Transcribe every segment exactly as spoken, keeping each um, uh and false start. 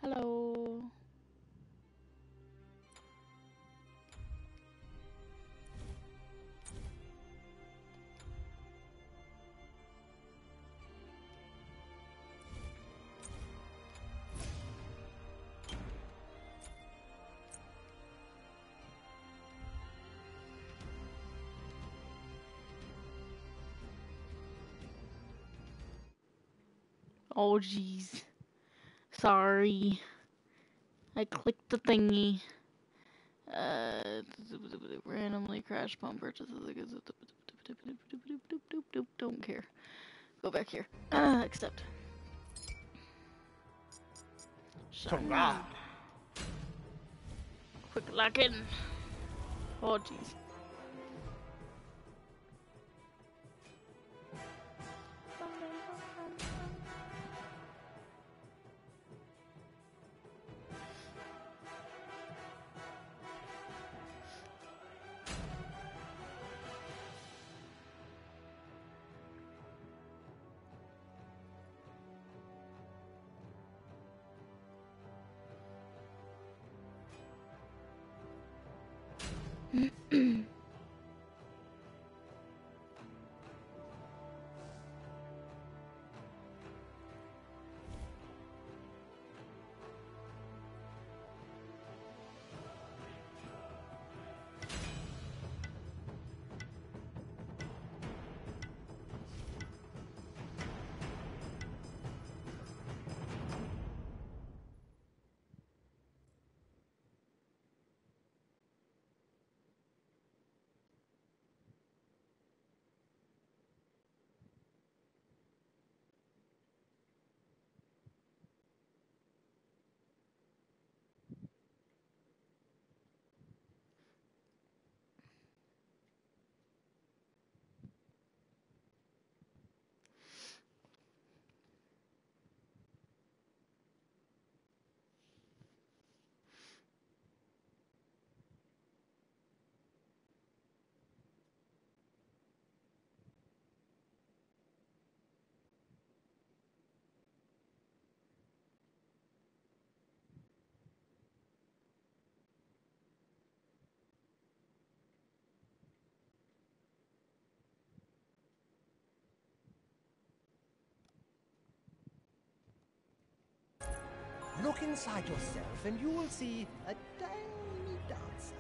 Hello. Oh jeez. Sorry. I clicked the thingy. Uh, randomly crash pump purchases. Don't care. Go back here. Uh, accept. Hurrah! Quick lock in. Oh jeez. Look inside yourself and you will see a tiny dancer.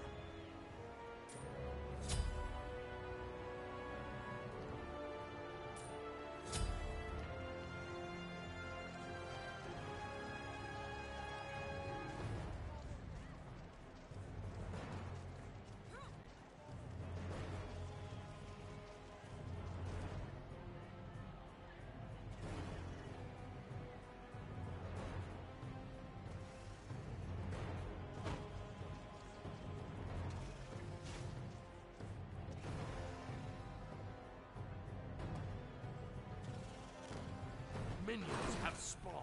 Minions have spawned.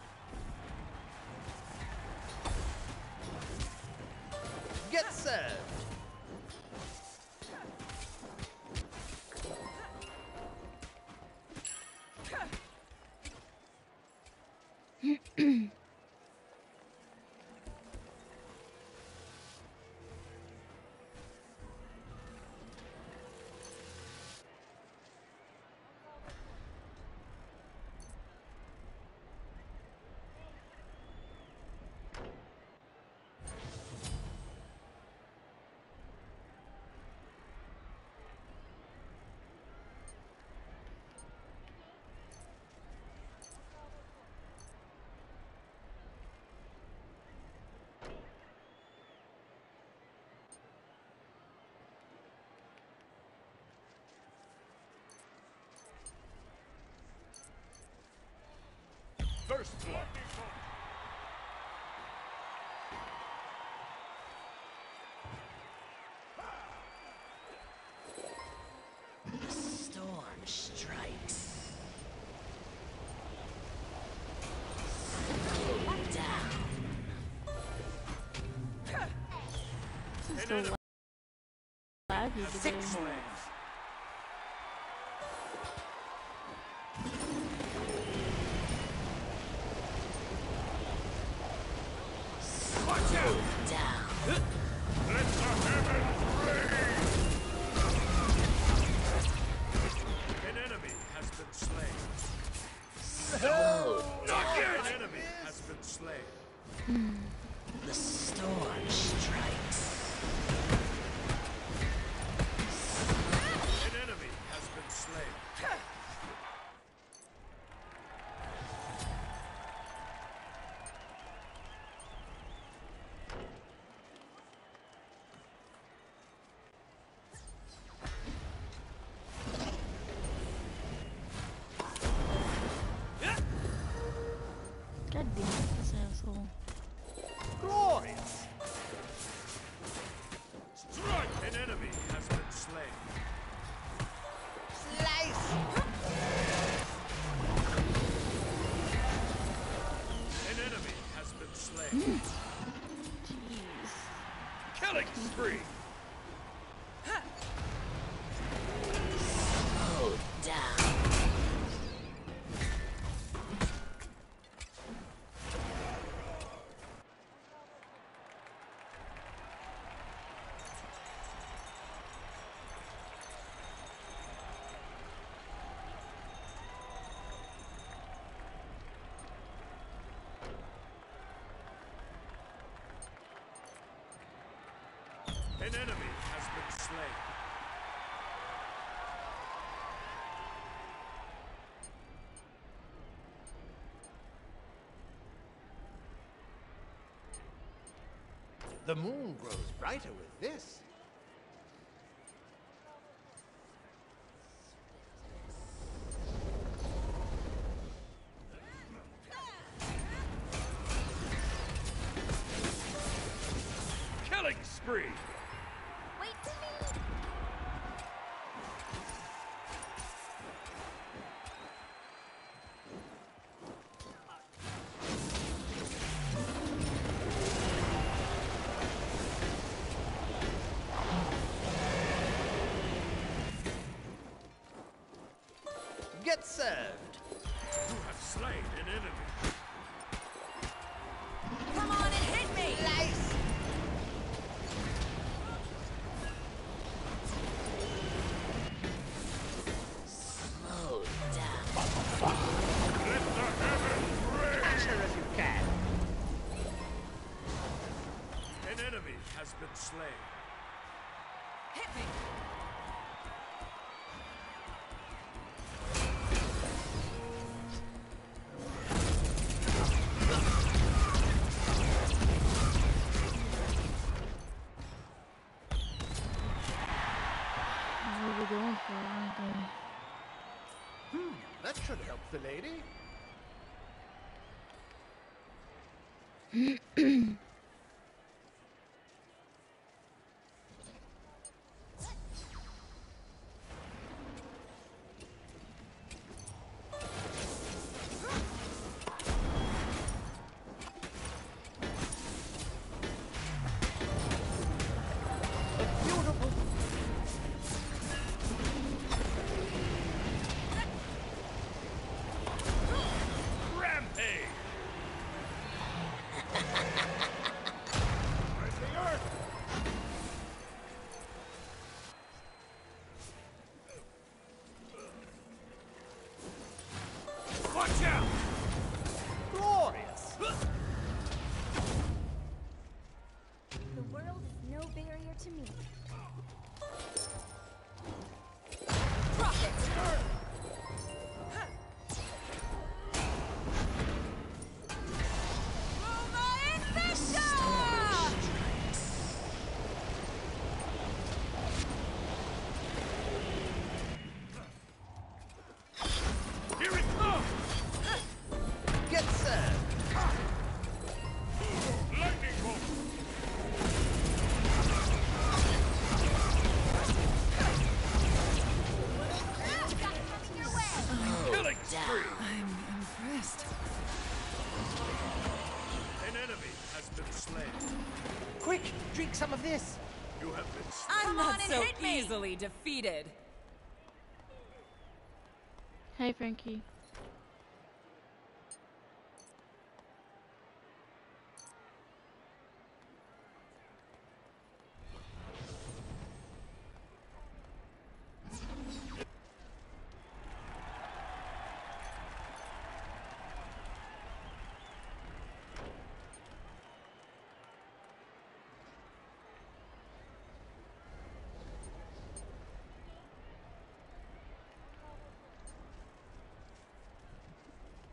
Get served! First blood. Storm strikes. Down. This is so laggy today. Six wins. Watch out! Down. Let the heavens rain! An enemy has been slain. Slow Not down. yet! An enemy has been slain. The storm strikes. An enemy has been slain. God damn it, this asshole. Glorious! Strike! An enemy has been slain. Slice! An enemy has been slain. Jeez. Killing spree! Slow down. An enemy has been slain. The moon grows brighter with this. Killing spree! Wait for me! Get served! You have slain an enemy. Come on and hit me! Slice! Slow down. Let the heavens rain! Catch her if you can! An enemy has been slain. Hit me! What are we going for, aren't they? Hmm, that should help the lady. Beautiful. Rampage! Where's the earth? Watch out! Glorious! The world is no barrier to me. Drop it! Roma Invicta! Here it comes! Get served! Lightning bolt! Got coming your way! Killing spree! I'm impressed. An enemy has been slain. Quick, drink some of this! You have been slain. I'm Come not on and so hit me. easily defeated. Hey, Frankie.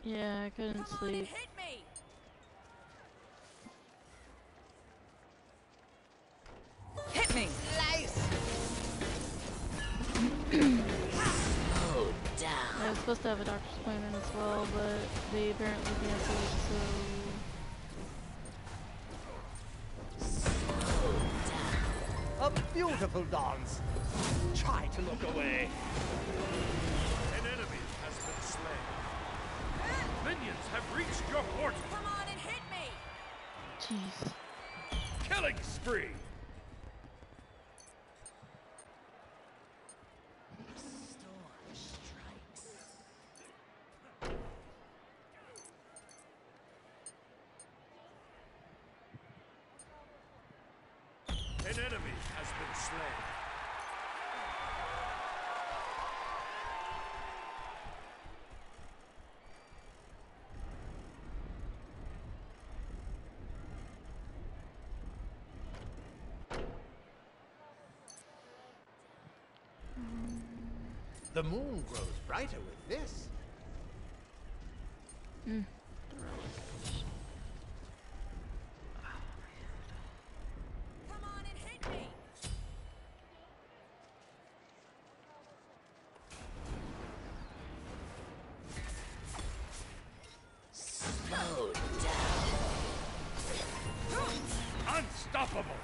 Yeah, I couldn't Come on and sleep. hit me! Hit me! Slice! Slow down. I was supposed to have a doctor's appointment as well, but they apparently canceled, so... Slow down. A beautiful dance. Try to look away. An enemy has been slain. Minions have reached your portal. Come on and hit me! Jeez. Killing spree. Storm strikes. An enemy has been slain. The moon grows brighter with this. Mm. Come on and hit me! Slow down. Unstoppable.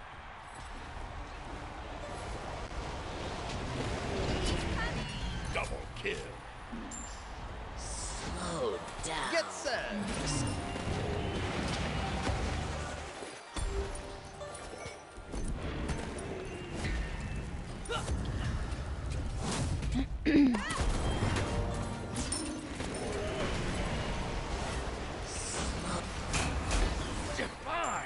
Double kill. Slow down. Get served. Divine.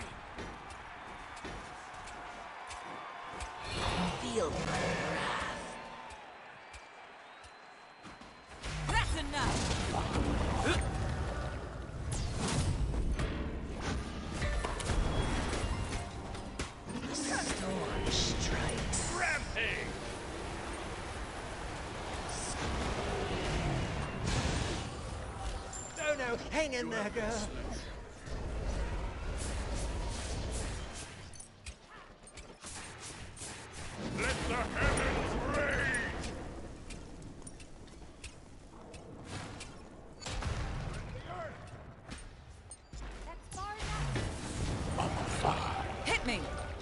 Feel my wrath. That's enough! The storm strikes. Rampage. No, no, hang in there, girl. Let the heavens rain. That's far enough. Hit me!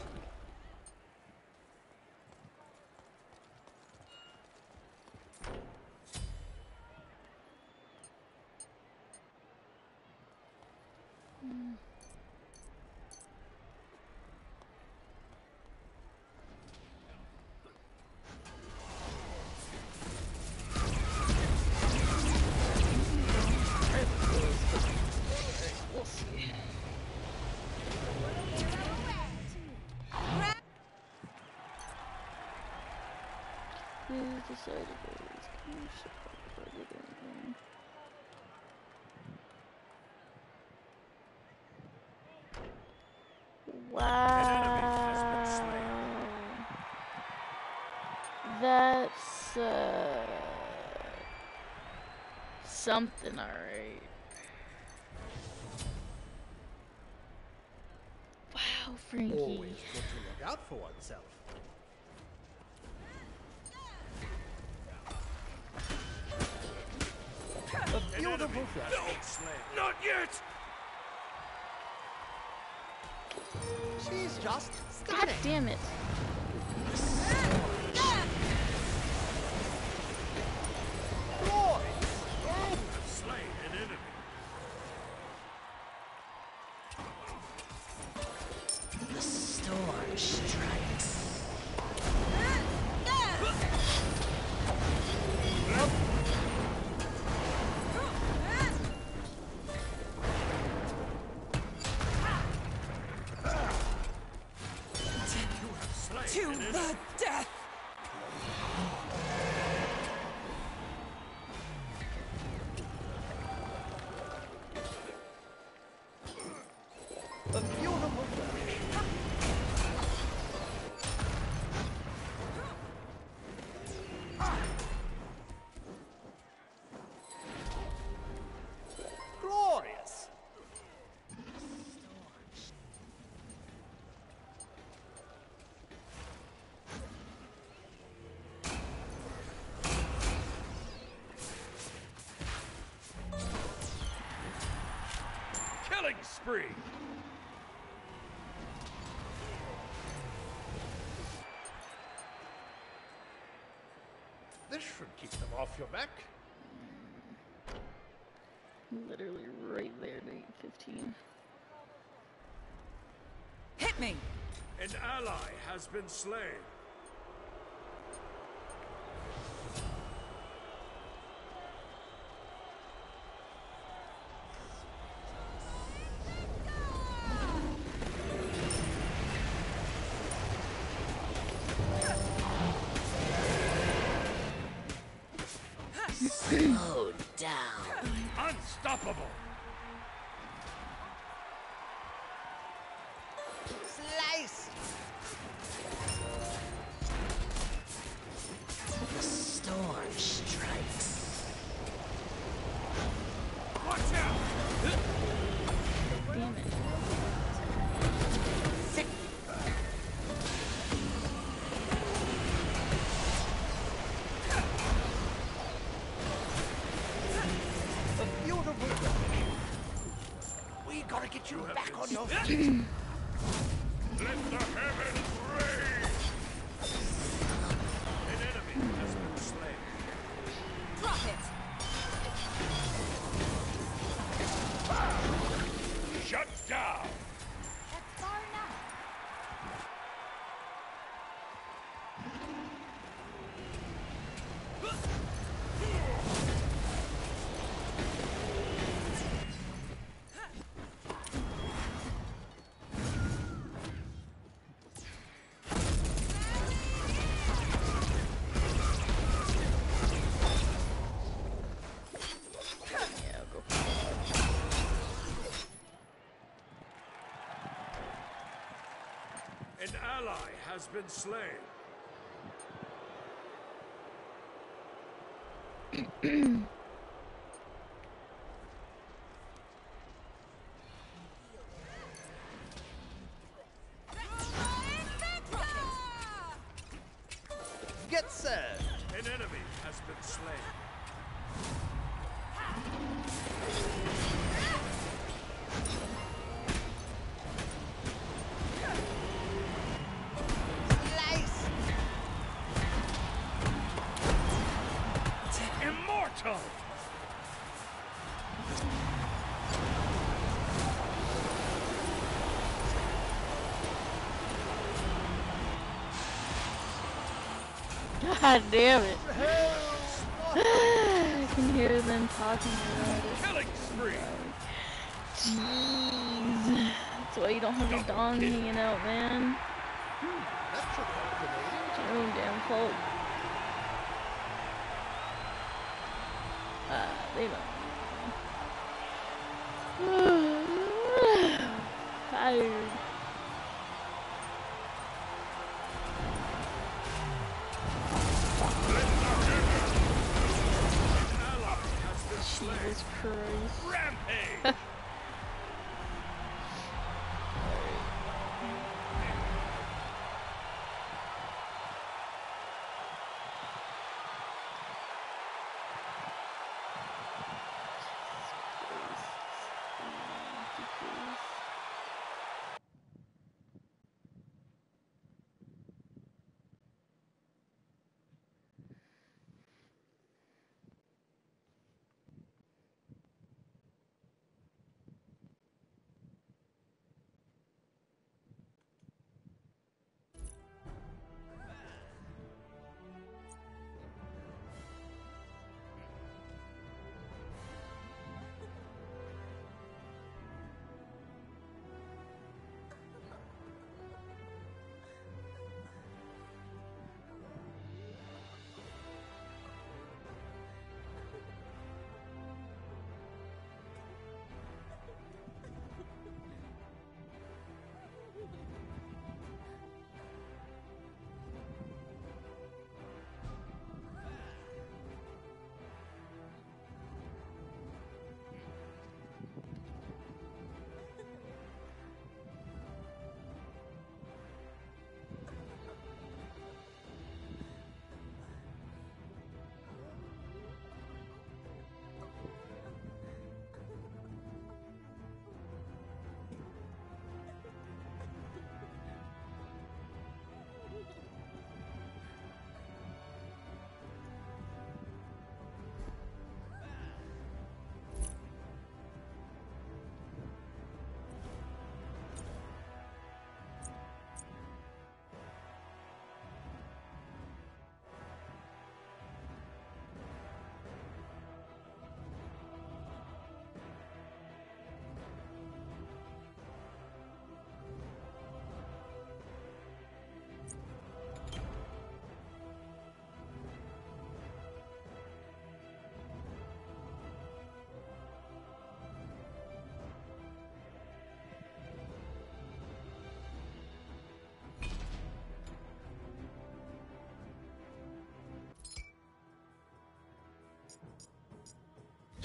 Who decided it was kind of shit like everything? Wow. That's uh something, alright. Wow, Frankie. Always good to look out for oneself. A beautiful flash. No, not yet. She's just God stunning. damn it. Glorious. Slay an enemy. The storm strikes. To the death! A beautiful flash. spree. This should keep them off your back. Literally right there to eight fifteen. Hit me! An ally has been slain. Slow down. Unstoppable. Slice! The storm strikes. Watch out! Damn it. A beautiful day. We gotta get you back on your feet. Let the heavens rain! An enemy has been slain. Drop it! Shut down! That's far enough. Yeah, I'll go for An ally has been slain. Get served. An enemy has been slain. Slice! Immortal! God damn it. I can hear them talking about it. Killing spree! Jeez. That's why you don't have your dong hanging out, man. That should help the lady. It's your own damn fault. Ah, they don't. Tired. An ally has been slain. Jesus Christ. Rampage!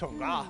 Tonga.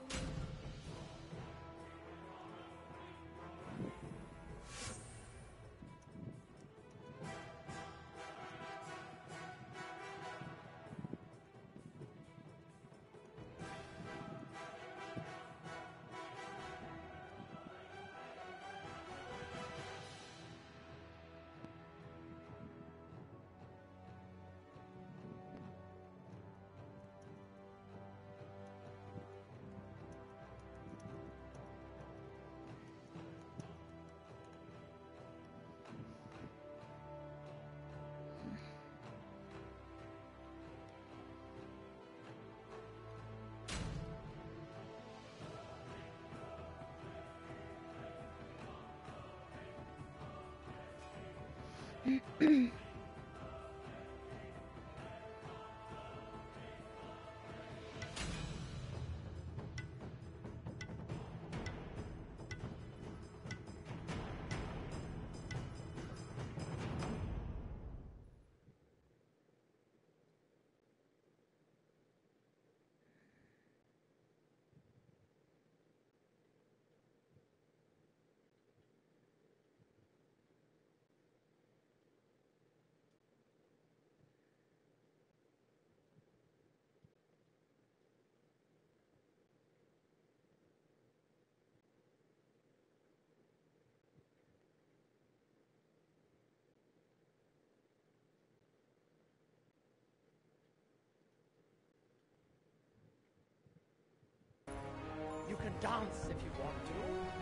You can dance if you want to.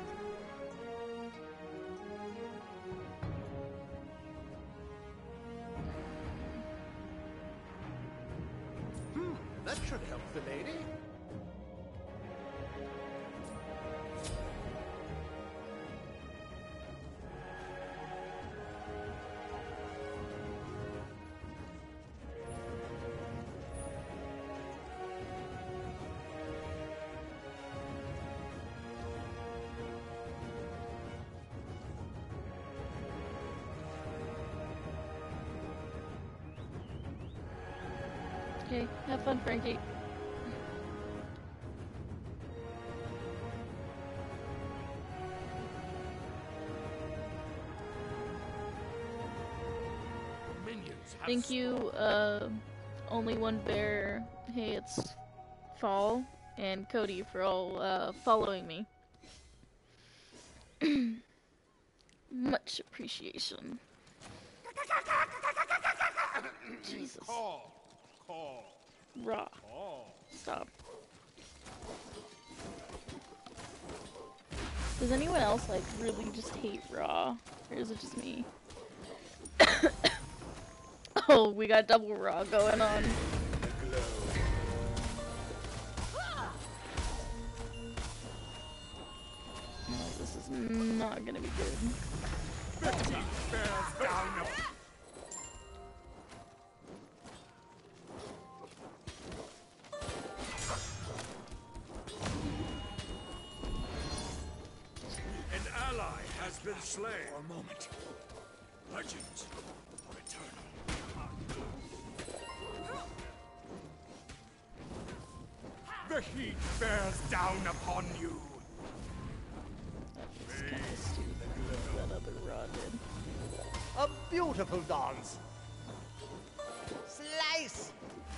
Hmm, that should help the lady. Okay, have fun, Frankie. Minions have Thank you, uh, only one bear. Hey, it's Fall and Cody for all uh, following me. Much appreciation. Jesus. Call. Call. Raw. Call. Stop. Does anyone else like really just hate Raw? Or is it just me? Oh, we got double Raw going on. No, this is not gonna be good. The heat bears down upon An ally has been slain. For a moment. Legends are eternal. The heat bears down upon you. That was kind of stupid what that other Raw did. A beautiful dance. Slice!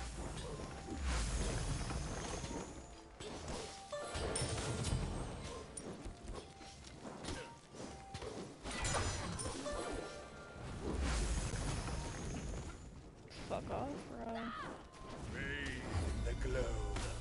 Fuck off, Raw. Bathe in the glow.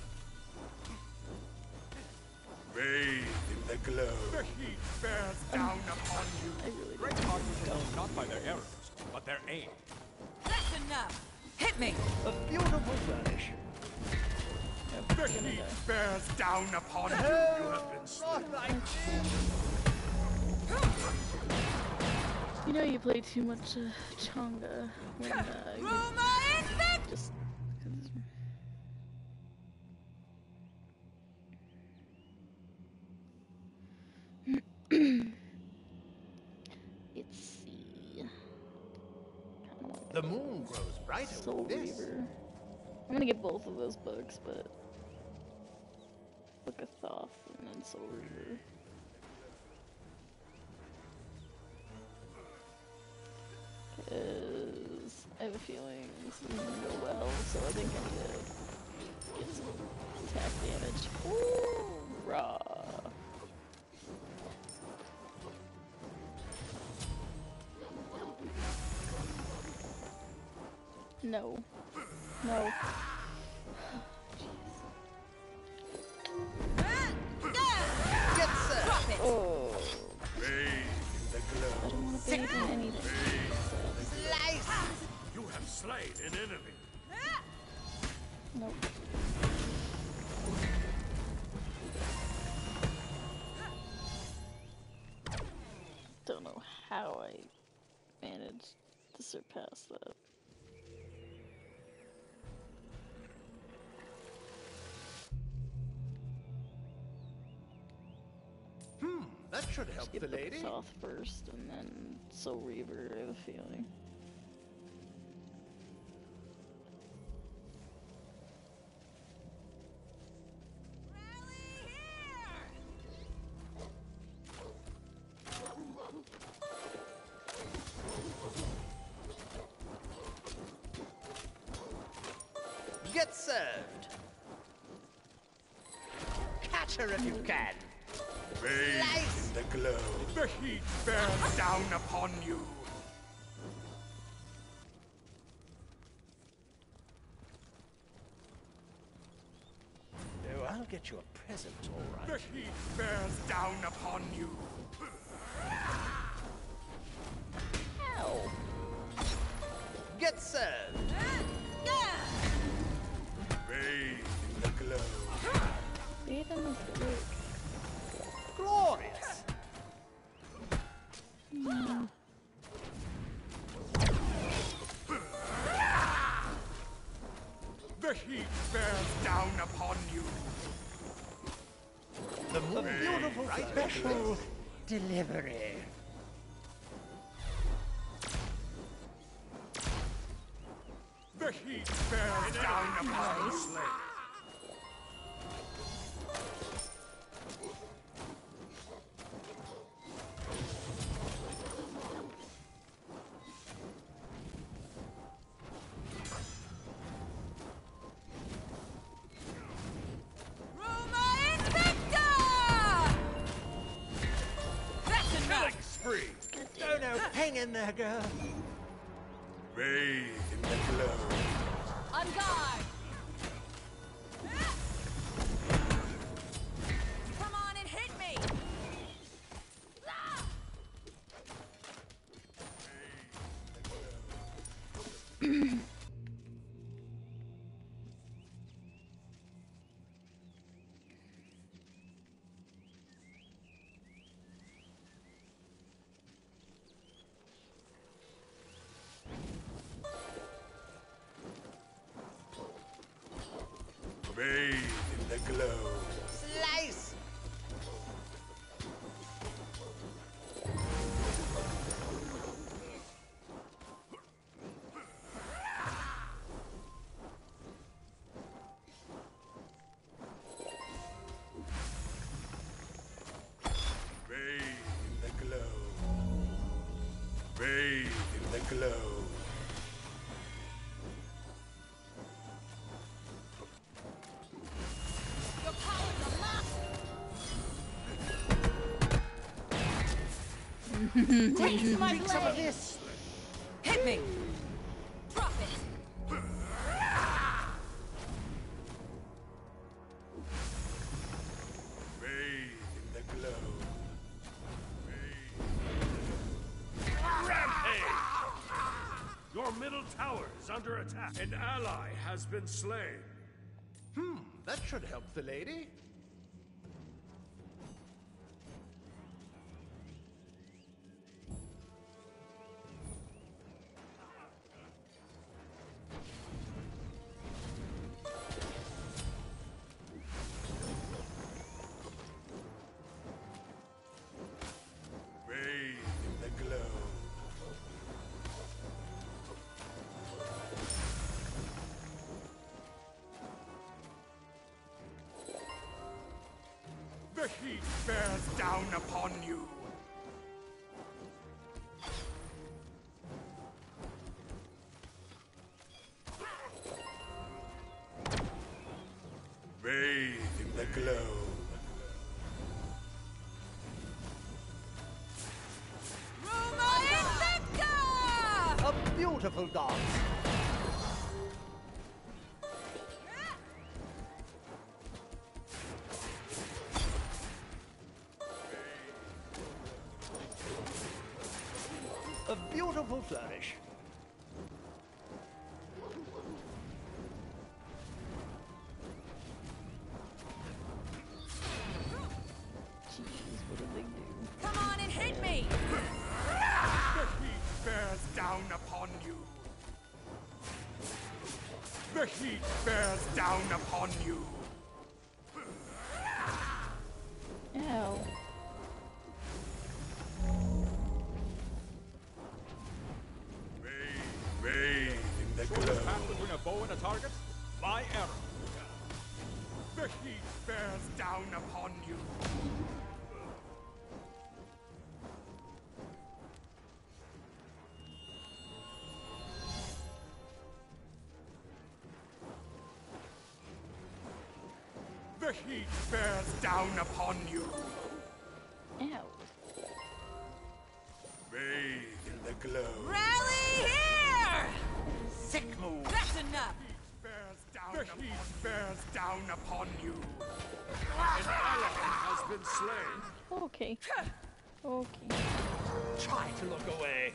Bathe in the glow. The heat bears down upon you. I really Great don't. archers are known not by their arrows, but their aim. That's enough. Hit me. A beautiful furnish. The heat bears down upon you. You have been slain. Not like You know you play too much uh, Changa when uh, you Roma infect. just. 'cause- Let's see. Kinda want the moon grows brighter Soul with this. Reaver. I'm gonna get both of those books, but Book of Thoth and then Soul Reaver. Because I have a feeling this isn't gonna go well, so I think I need to get some attack damage. Ooh, raw. No. No. Get set! Drop it! Oh. Bathe in the glow. I don't want to bathe in anything. Slice! You have slain an enemy. Nope. Don't know how I managed to surpass that. Hmm, that should help Get the the lady. Thoth first, and then Soul Reaver, I have a feeling. Get served! Catch her if you can! Bathe Slice! in the glow. The heat bears down upon you. Oh, I'll get you a present, all The right. heat bears down upon you. Ow! Get served! Bathe in the glow. Bathe in this lake. Glorious! The heat bears down upon you. The beautiful special delivery. The heat bears down upon the slave. Roma Invicta! That's Killing enough! spree. Oh no, hang in there, girl. Bathe in the glow. On guard! Come on and hit me! Bathe in the glow. Slice! Bathe in the glow. Bathe in the glow. Your powers are lost! Take my some of this! Hit me! Drop it! Bathe in the glow. Bathe. Rampage! Your middle tower is under attack. An ally has been slain. Hmm, that should help the lady. Bathe in the glow. The heat bears down upon you. Bathe in the glow. Roma Invicta! A beautiful dance. A beautiful flourish. Jeez, what did they do? Come on and hit me! The heat bears down upon you. The heat bears down upon you. Ow. Bathe, bathe in the glow. Between a bow and a target? My arrow. The heat bears down upon you. The heat bears down upon you. Ow. Bathe in the glow. Rally here! Sick move. That's enough! Bears down the heat bears down upon you. An ally has been slain. Okay. Okay. Try to look away.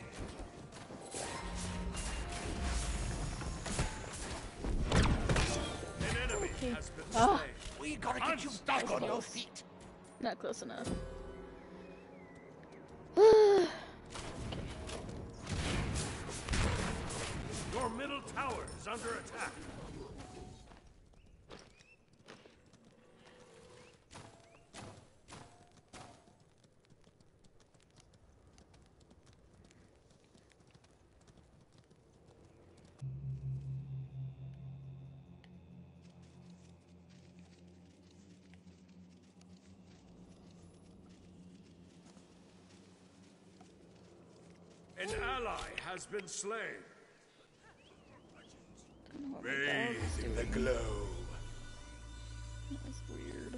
An enemy Okay. has been Ah. slain. We gotta get you back on your feet. Not close enough. Your middle tower is under attack. An ally has been slain. Oh my God, Bathe in the glow. that's weird.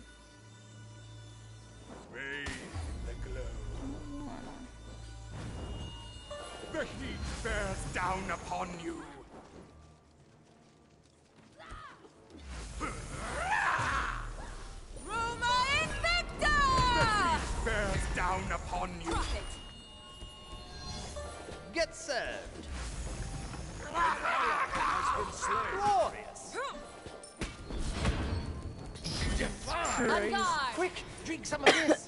Bathe in the glow. Wanna. The heat bears down upon you. Roma Invicta! The heat bears down upon you. Profit! Get served. Has been slain. Glorious. On guard! Quick, drink some of this.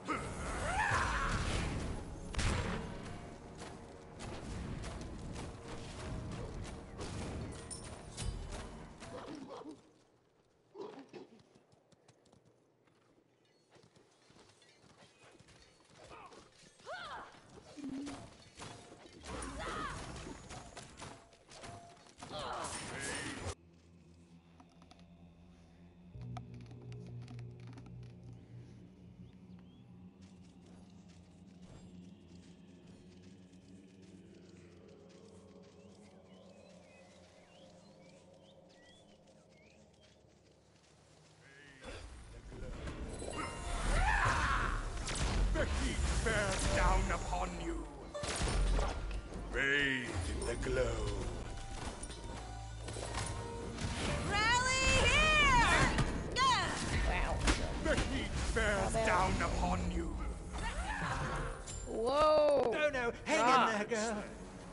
The heat bears down upon you. Bathe in the glow. Rally here! Gah! Wow. The heat bears bad. down upon you. Whoa! No, no, hang in there, girl.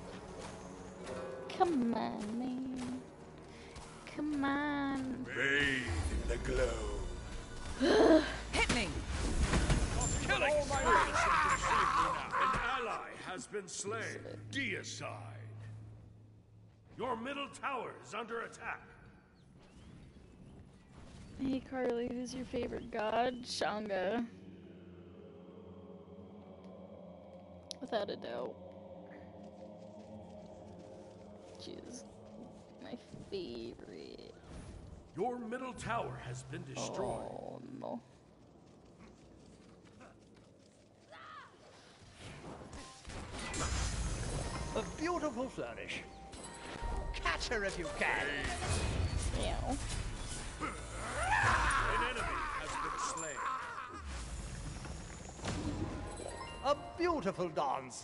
Come on, man. Come on. Bathe in the glow. Hit me! Killing spree. An ally has been slain. Deicide. Your middle tower is under attack. Hey Carly, who's your favorite god? Shanga. Without a doubt. She is my favorite. Your middle tower has been destroyed. Oh no. A beautiful flourish. Catch her if you can. Meow. An enemy has been slain. A beautiful dance.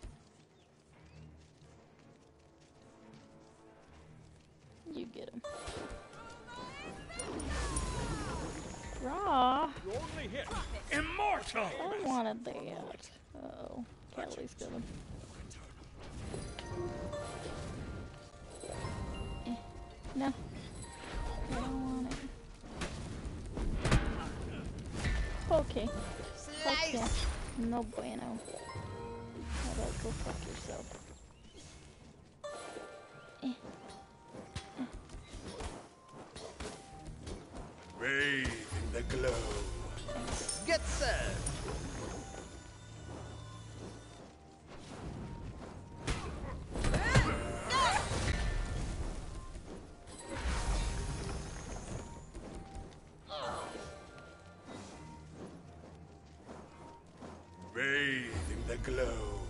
You get him. Raw. You only hit. Immortal! I wanted that. Uh oh. Callie's got him. Eh. No. I don't want it. Okay. Okay. No bueno. How about go fuck yourself? Eh. Bathe in the glow. Get served. Bathe in the glow.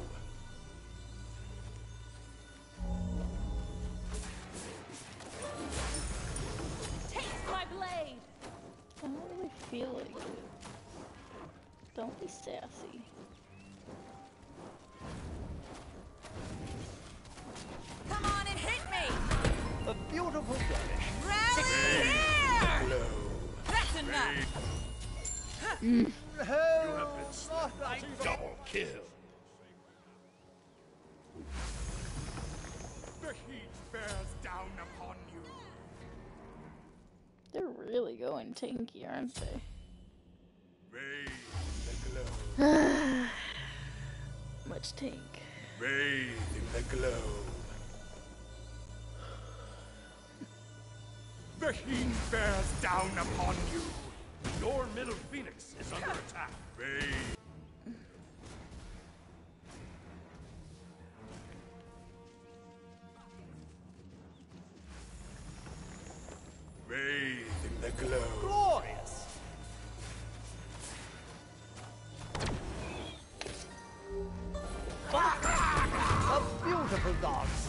Taste my blade! I don't really feel like it. Don't be sassy. Come on and hit me! A beautiful flourish. Rally here! Glow. That's enough! You have been slain. Double kill. The heat bears down upon you. They're really going tanky, aren't they? Bathe in the glow. Much tank. Bathe in the glow. The heat bears down upon you. Your middle phoenix is under attack. Bathe. Bathe in the glow. Glorious. A beautiful dance.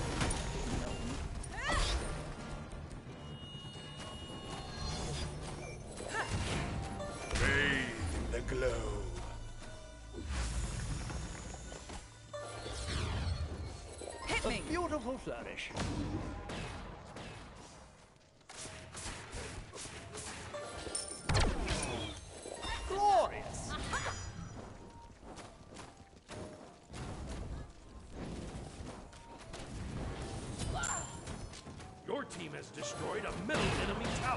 Bathe in the glow. Hit A me! beautiful flourish. Glorious. Your team has destroyed a middle enemy tower.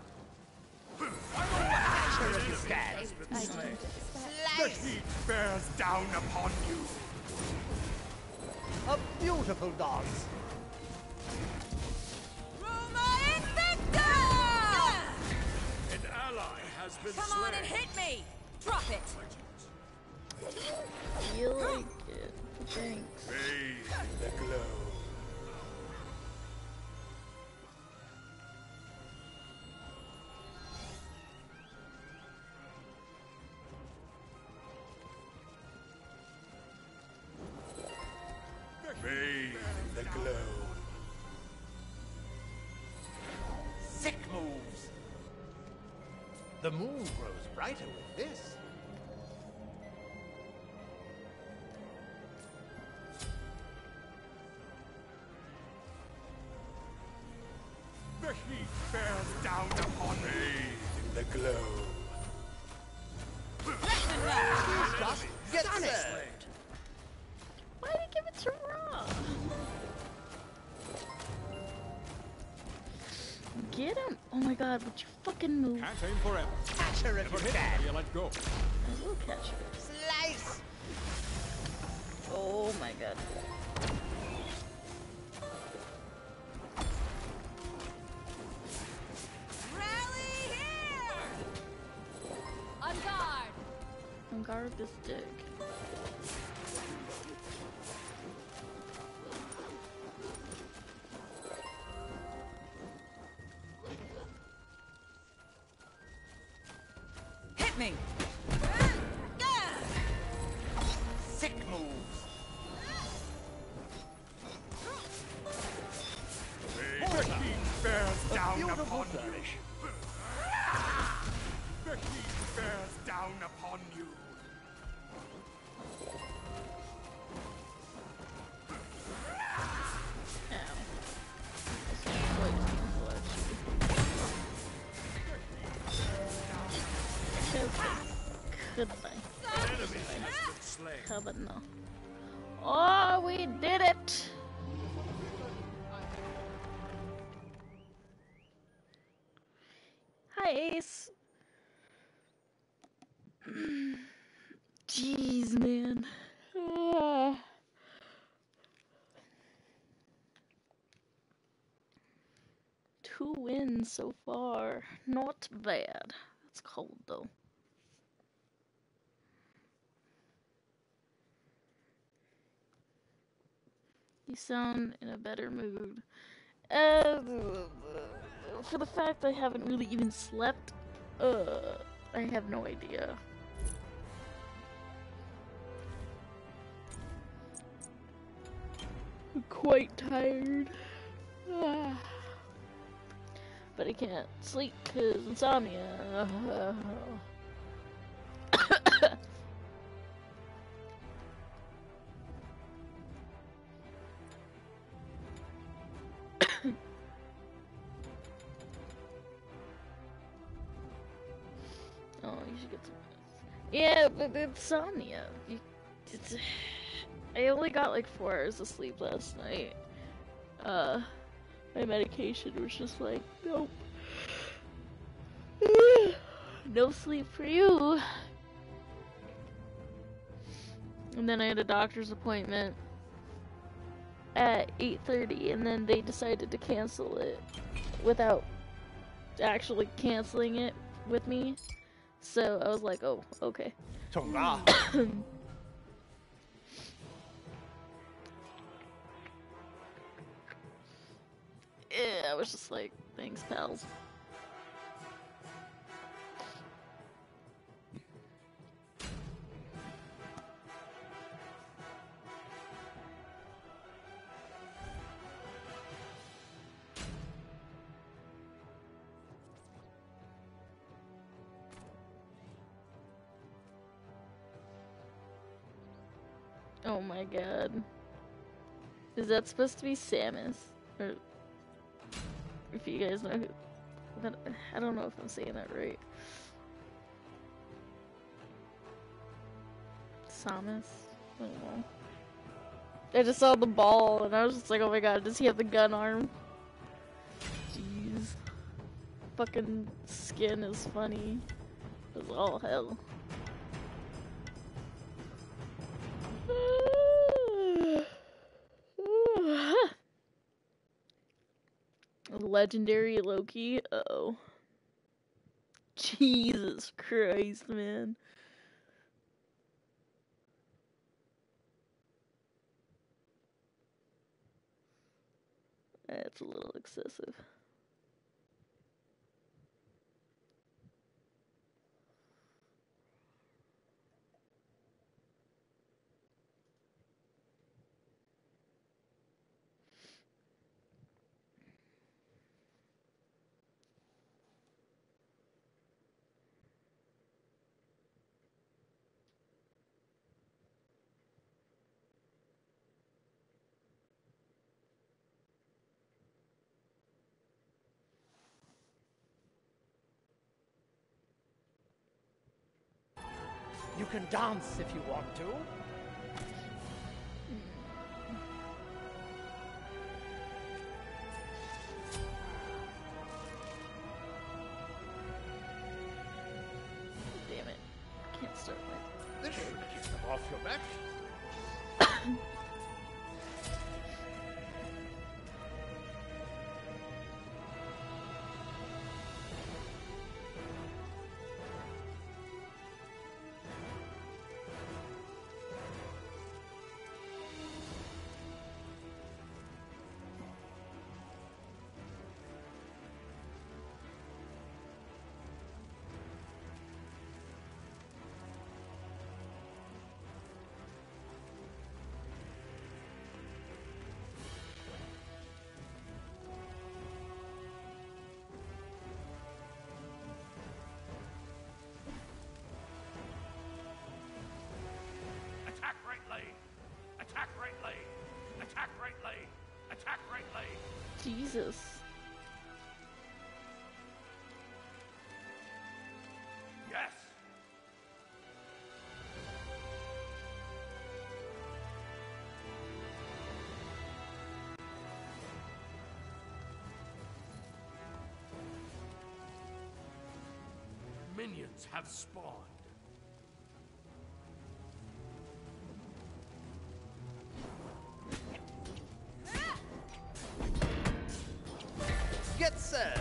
Catch her if you can. Has been I slain. The heat bears down upon you. A beautiful dance. Roma Invicta! An ally has been Come slain. on and hit me! Drop it! You like it. Thanks. Bathe in the glow. Bathe in the glow. Sick moves. The moon grows brighter with this. The heat bears down upon me. Bathe in the glow. That's enough! Just get served. Why did he give it to Raw? Get him! Oh my god, would you fucking move? Can't aim forever. Catch her if Never you hit can. till you let go. I will catch her. Slice. Oh my god. Rally here! On guard! I'm guard this dick. Hit me! Sick moves. beautiful upon you. flesh. The heat bears down upon you. Ow. This one's quite painful, actually. Okay. Goodbye. An enemy has been slain. Come on. Oh, we did it! Hi, Ace. Jeez, man. Ah. Two wins so far. Not bad. It's cold, though. You sound in a better mood. Uh, for the fact I haven't really even slept, uh, I have no idea. I'm quite tired. Ah. But I can't sleep because insomnia. Oh, you should get some. Yeah, but insomnia. You, it's, I only got like four hours of sleep last night. Uh, my medication was just like, nope. No sleep for you. And then I had a doctor's appointment at eight thirty, and then they decided to cancel it without actually canceling it with me. So I was like, oh, okay. Tonga. Yeah, I was just like, thanks, pals. Oh my god. Is that supposed to be Samus? Or if you guys know who, but I don't know if I'm saying that right. Samus? I don't know. I just saw the ball and I was just like, oh my god, does he have the gun arm? Jeez. Fucking skin is funny as all hell. Legendary Loki. Uh oh. Jesus Christ, man. That's a little excessive. You can dance if you want to. Damn it. Can't start my... This should keep them off your back. attack right lane. Jesus. Yes. Minions have spawned. Get served.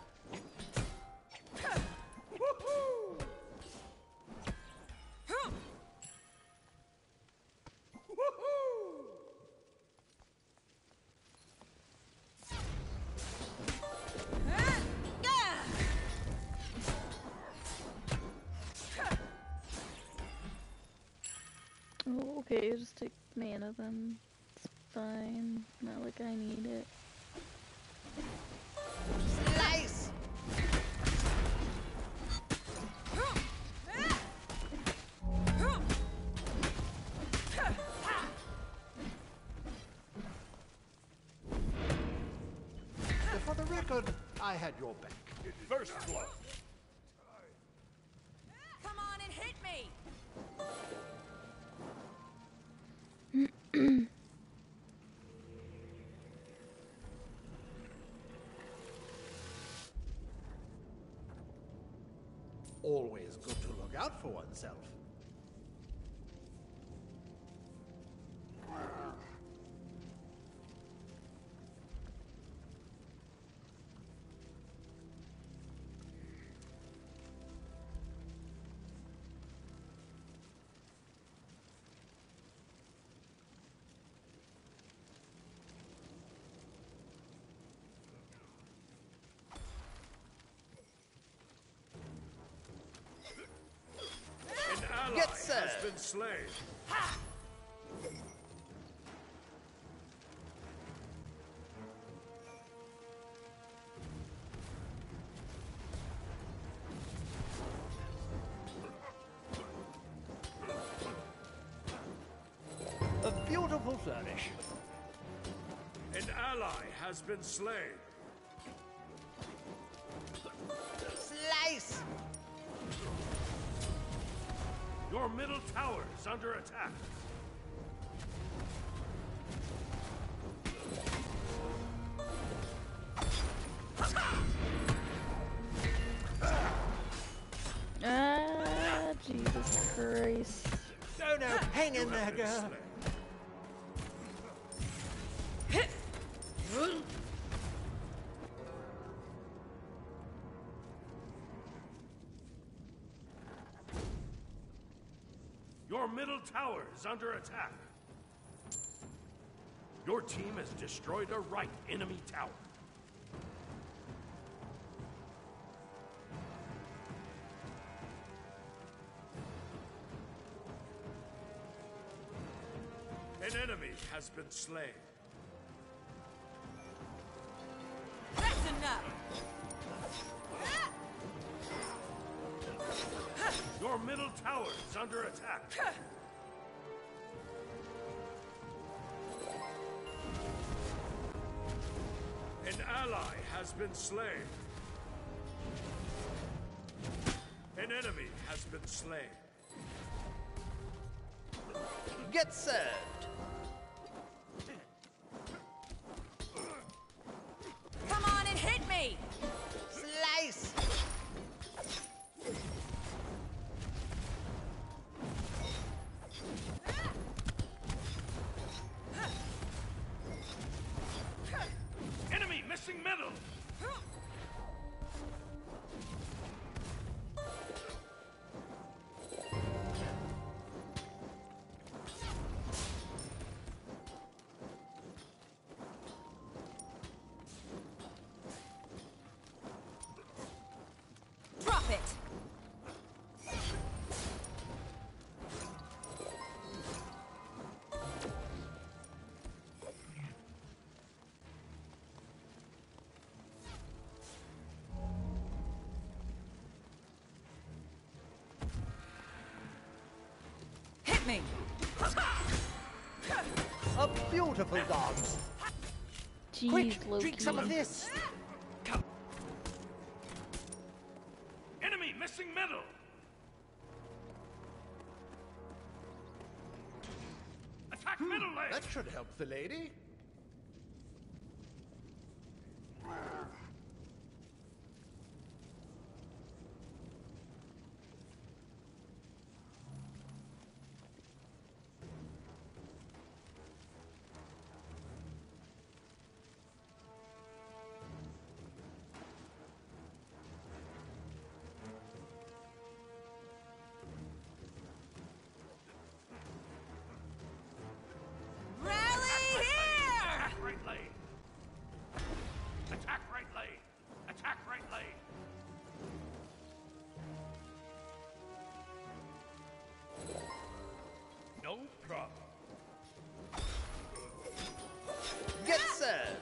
Oh, okay, just take mana then. It's fine. Not like I need it. Slice. For the record, I had your back. First blood. Come on and hit me! Always good to look out for oneself. An ally Get has served. been slain. A beautiful flourish. An ally has been slain. Slice. Your middle tower is under attack. Ah, Jesus Christ. No, no, hang in there, girl. Your middle tower is under attack. Your team has destroyed a right enemy tower. An enemy has been slain. That's enough! Your middle tower is under attack. An ally has been slain. An enemy has been slain. Get served. Come on and hit me! Slice. Enemy missing middle. Drop it! Hit me! A beautiful dance. Jeez, Quick, Loki. drink some of this. Come. Enemy missing middle. Attack middle lane. That should help the lady. Rally here! Attack right lane. Attack right lane. Attack right lane. No problem. Get served.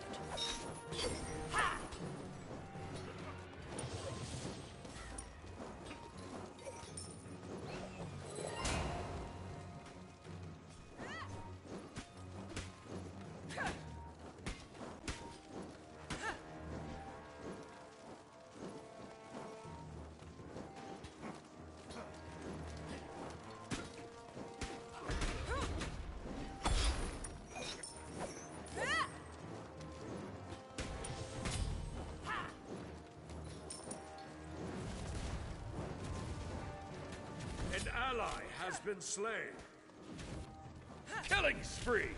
An ally has been slain. Killing spree.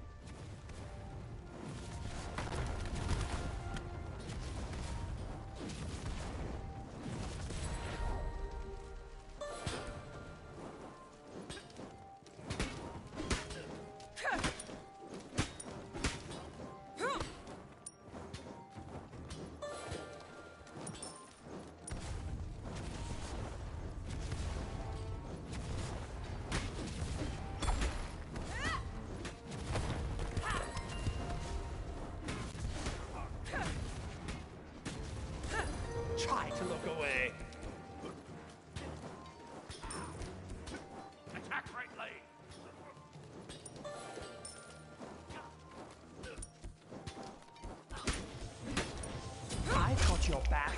Try to look away. Attack right lane. I've got your back.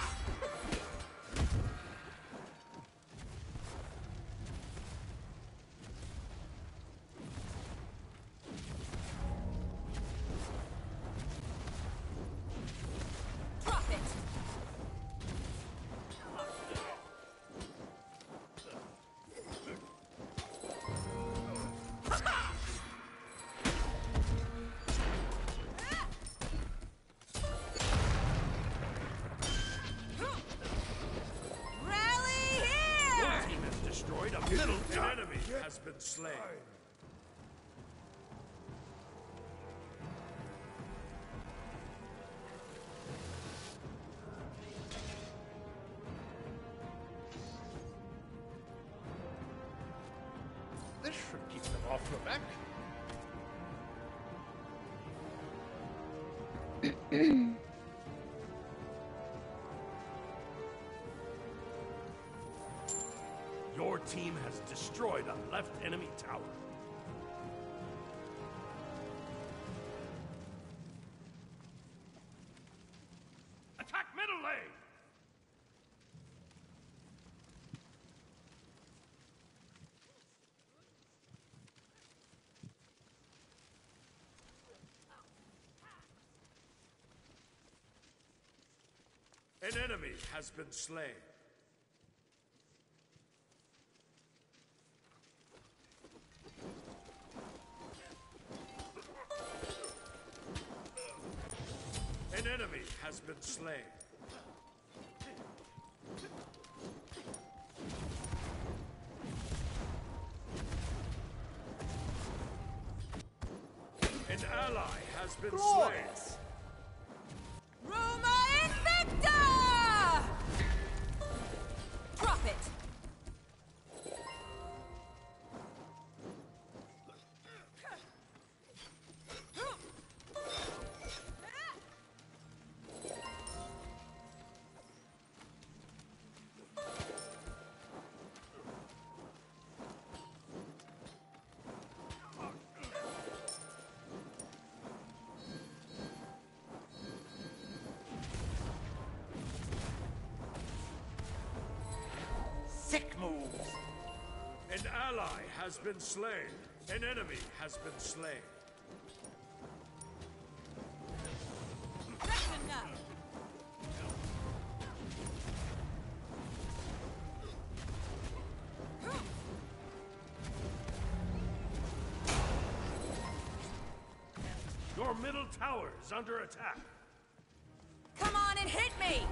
Drop it! Rally Your here! team has destroyed a middle. An enemy has been slain. This should keep them off your back. Your team has destroyed a left enemy tower. Attack middle lane. An enemy has been slain. An enemy has been slain. An ally has been Glorious. slain. Roma Invicta! Drop it! ally has been slain. An enemy has been slain. That's enough. Your middle tower is under attack. Come on and hit me!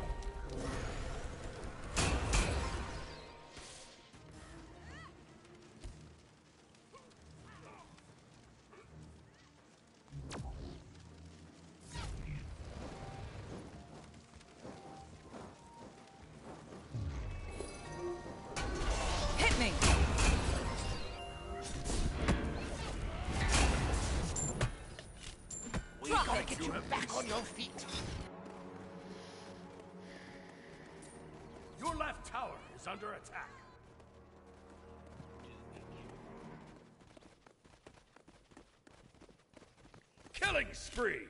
Hit me! We Drop gotta it. get you back on your feet. Your left tower is under attack. Killing spree!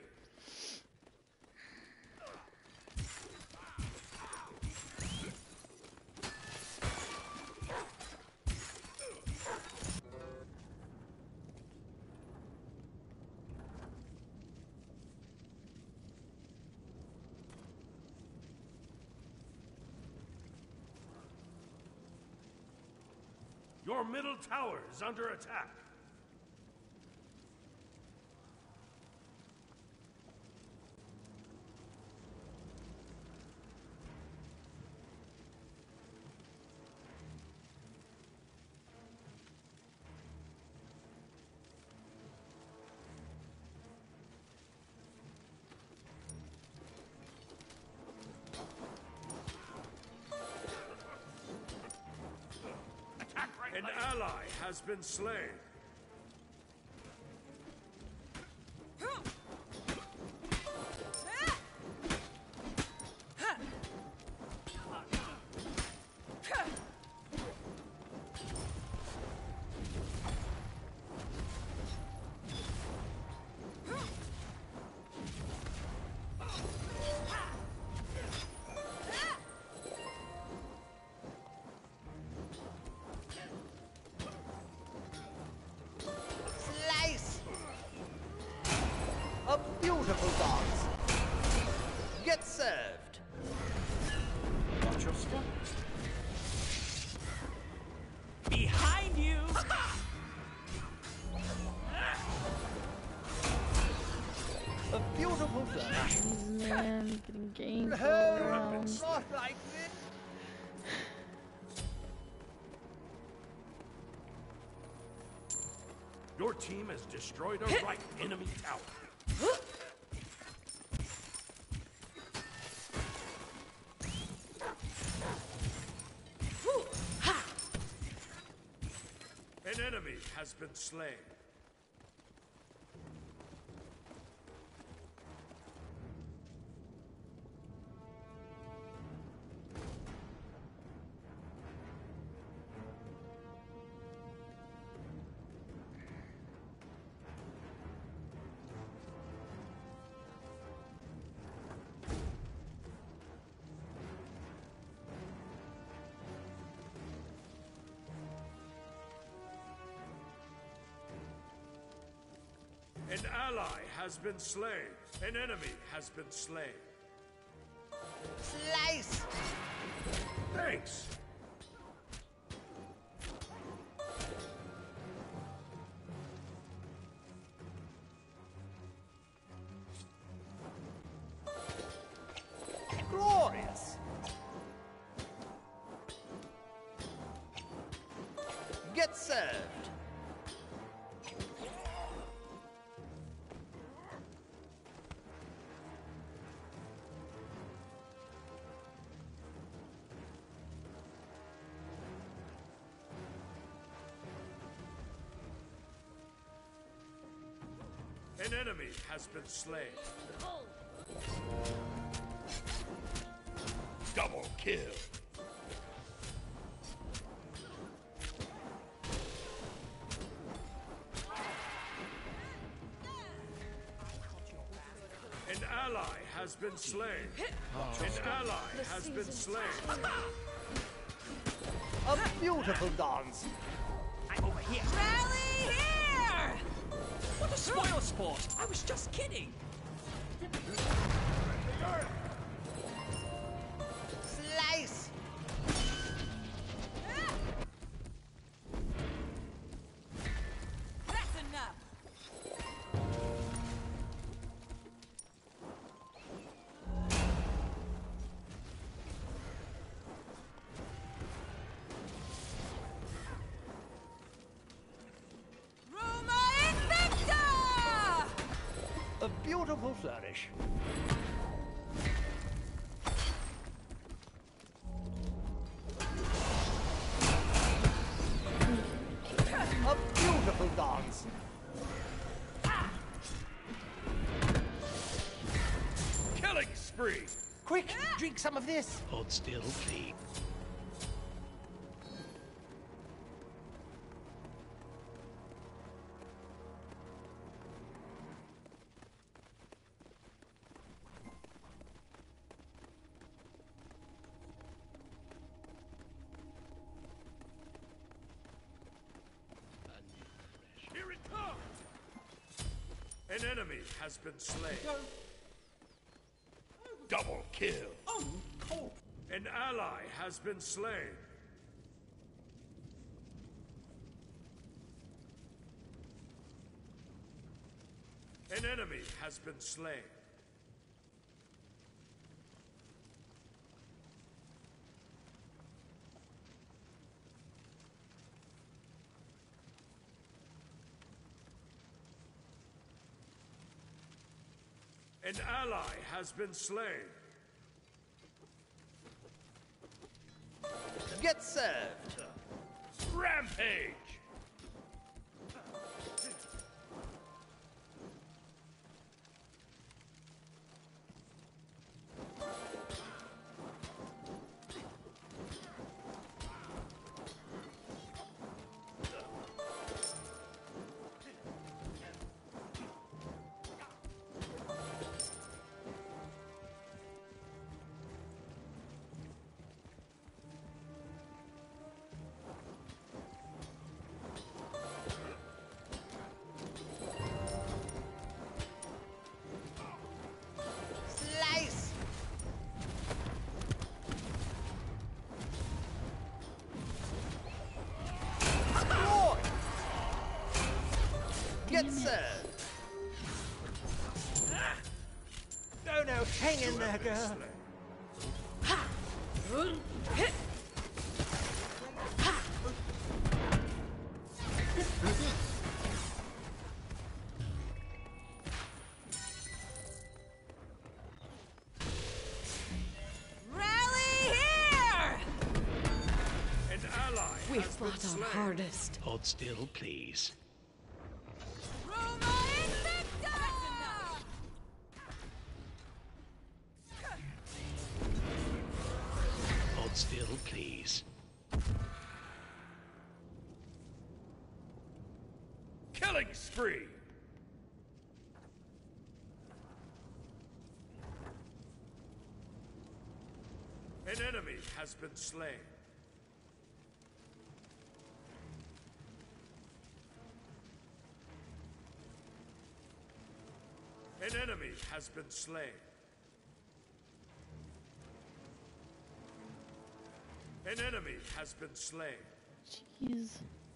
Your middle tower is under attack. An ally has been slain. Slice! A beautiful dance. Get served. Watch your step. Behind you! A beautiful dance. Man, getting ganked all Hey, around. not like this. Your team has destroyed a right enemy tower. An enemy has been slain. An ally has been slain. An enemy has been slain. Slice! Thanks! Glorious! Get served! An enemy has been slain. Double kill. An ally has been slain. An ally has been slain. A beautiful dance. here. Rally here! What a spoil sport! I was just kidding. Slice! That's enough. Roma Invicta! A beautiful flourish. A beautiful dance. Killing spree! Quick, drink some of this. Hold still, please. Here it comes! An enemy has been slain. Double kill. Oh, cool. An ally has been slain. An enemy has been slain. An ally has been slain. Get served. Rampage! Slice! Lord! Get served. No, no, hang in there, girl. Rally here! An ally We has been fought our slain. hardest. Hold still, please. Roma Invicta! Hold still, please. Killing spree! An enemy has been slain. An enemy has been slain. An enemy has been slain. Jeez.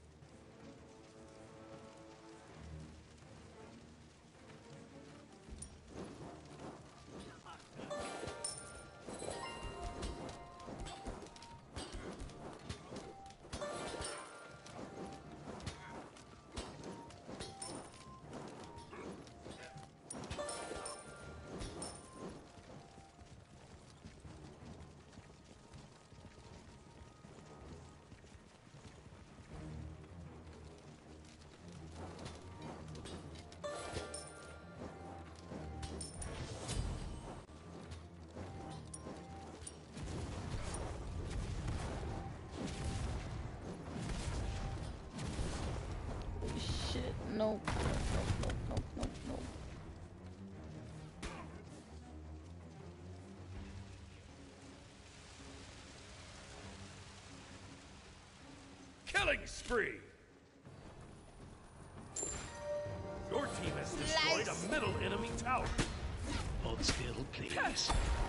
Shit, nope. Nope, nope, nope, nope, nope. Killing spree! destroyed a middle enemy tower. Hold still, please.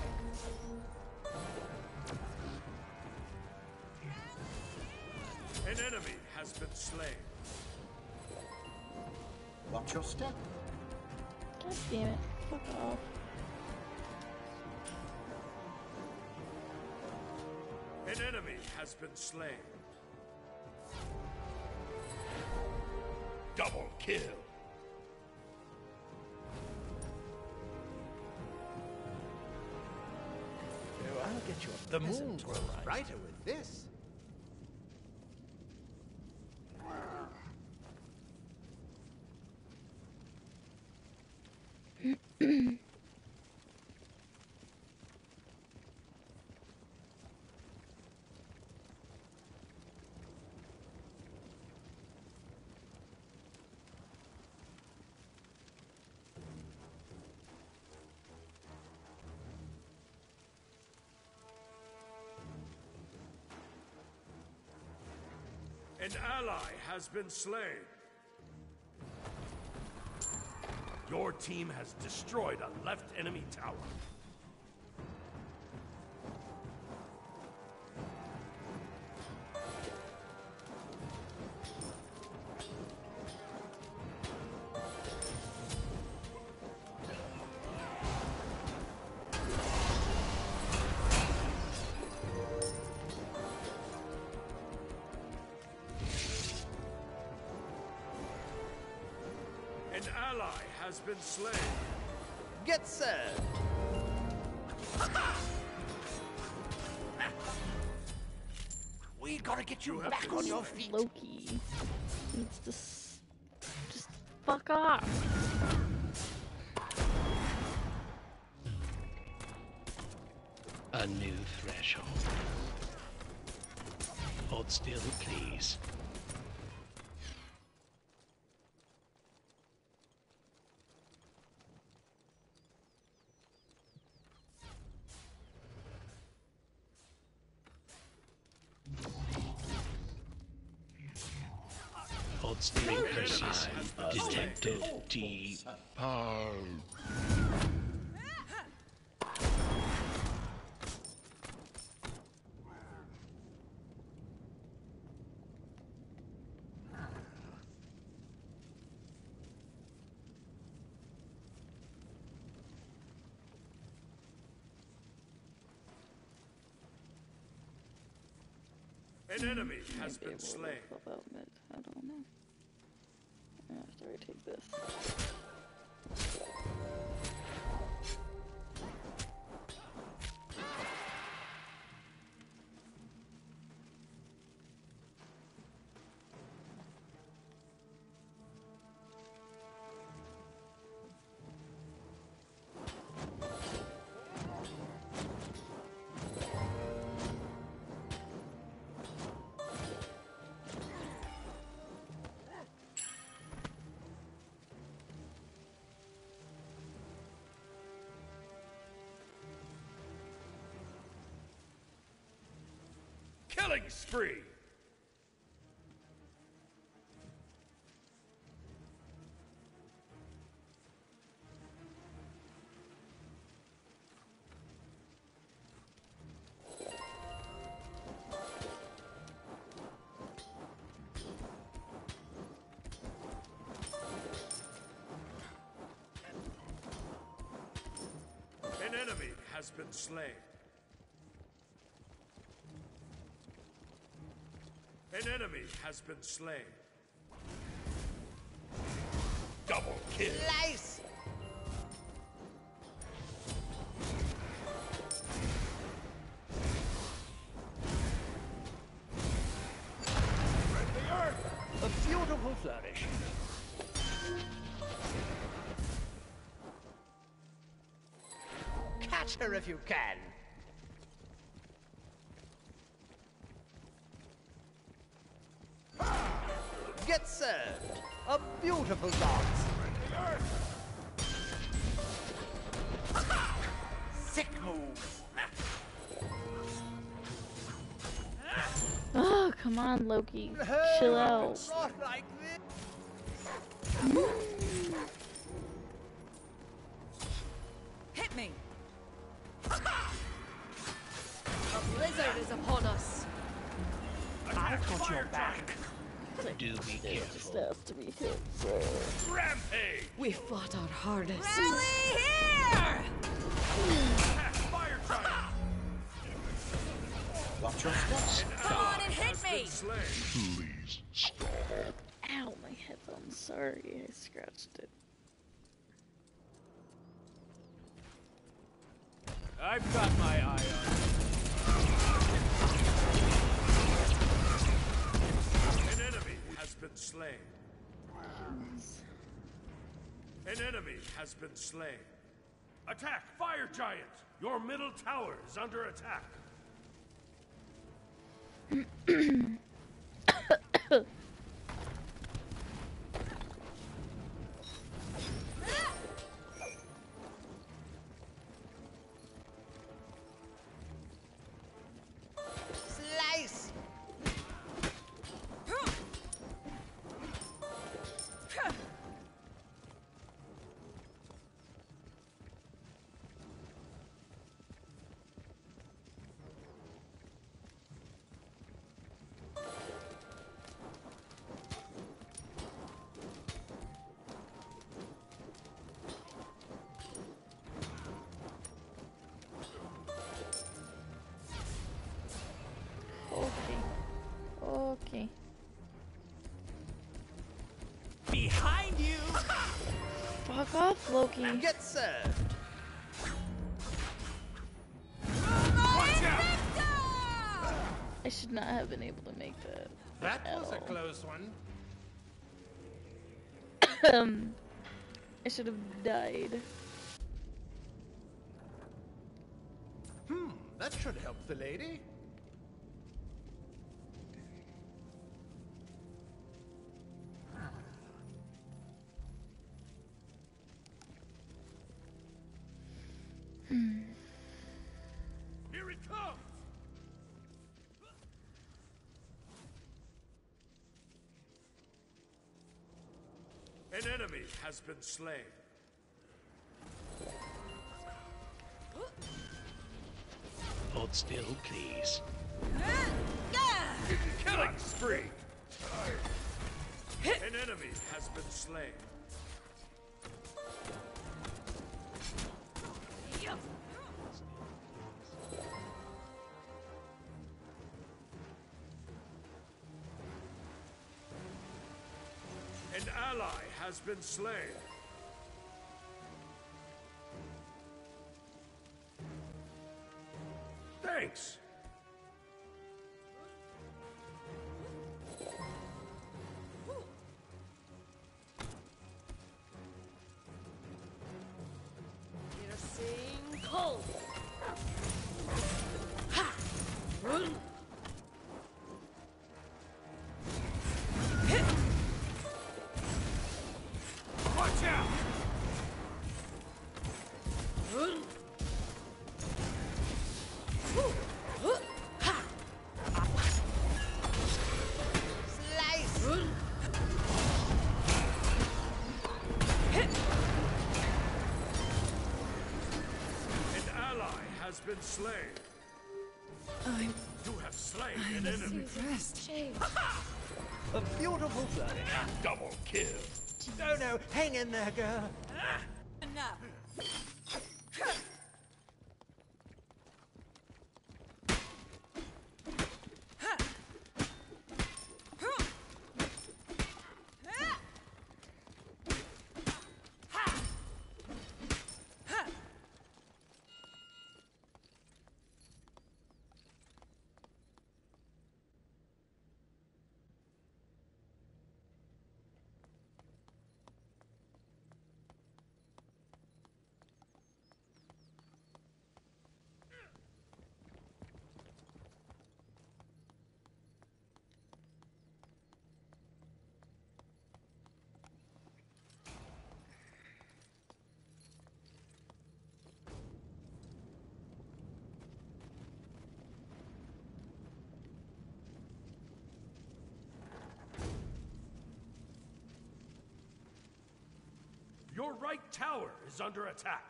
An enemy has been slain. Watch your step. God damn it. Fuck off. An enemy has been slain. Double kill. Oh, I'll get you a The present moon to grows ride. brighter with this. An ally has been slain. Your team has destroyed a left enemy tower. An ally has been slain. Get served. We gotta get you You have back been on your slain. feet. Loki needs to s- just fuck off. A new threshold. Hold still, please. Hold still, please. Detected D. Palm. An enemy has Maybe been it will slain. flip out mid. I don't know. After I take this. Killing spree. An enemy has been slain. An enemy has been slain. Double kill. Nice. A beautiful flourish. Catch her if you can. Get served. A beautiful dance. Sick move. Oh, come on, Loki. Chill out. Not like this. Do be It just careful. has to be hit, so... Rampage! We fought our hardest. Rally here! Attack fire giant! Watch your steps. Come on and hit Has been me! slain. Please stop. Ow, my headphones. Sorry, I scratched it. I've got my eye on An enemy has been slain. An enemy has been slain. Attack fire giant! Your middle tower is under attack. Slice! Okay. Okay. Behind you! Fuck off, Loki. Get served! Watch out! I should not have been able to make that. That At was a all. close one. um, I should have died. Hmm, that should help the lady. Here it comes! An enemy has been slain. Hold still, please. Killing spree! An enemy has been slain. An ally has been slain. Thanks. Piercing cold. Ha! Watch out! Slice! An ally has been slain. I'm You have slain an enemy. rest. A beautiful flourish. Double kill. No, no, hang in there, girl. Enough. Your right tower is under attack.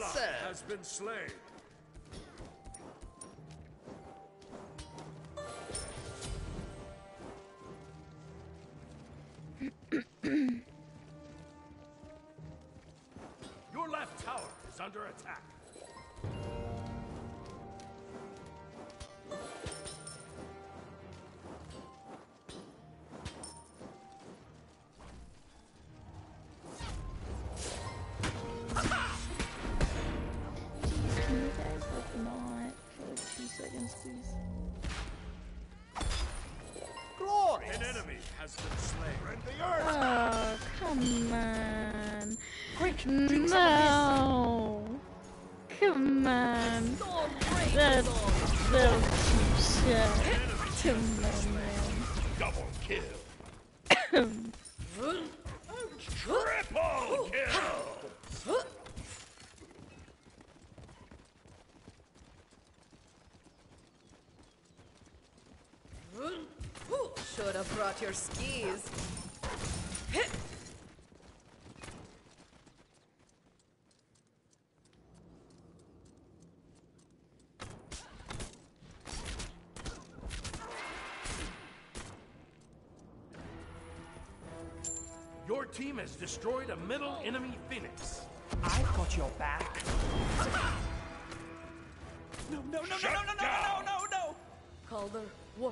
sir. has been slain. Your left tower is under attack. Can you guys like not for like two seconds, please? Glorious. An enemy has been slain. Rend the earth. Oh, come on. Quick, No. Come on. That's so sad. Come on, man. Double kill. Triple kill! Should have brought your skis. Your team has destroyed a middle enemy Phoenix. I've got your back. No, no, no, no, no, no, no, no, no, no! Calder, watch.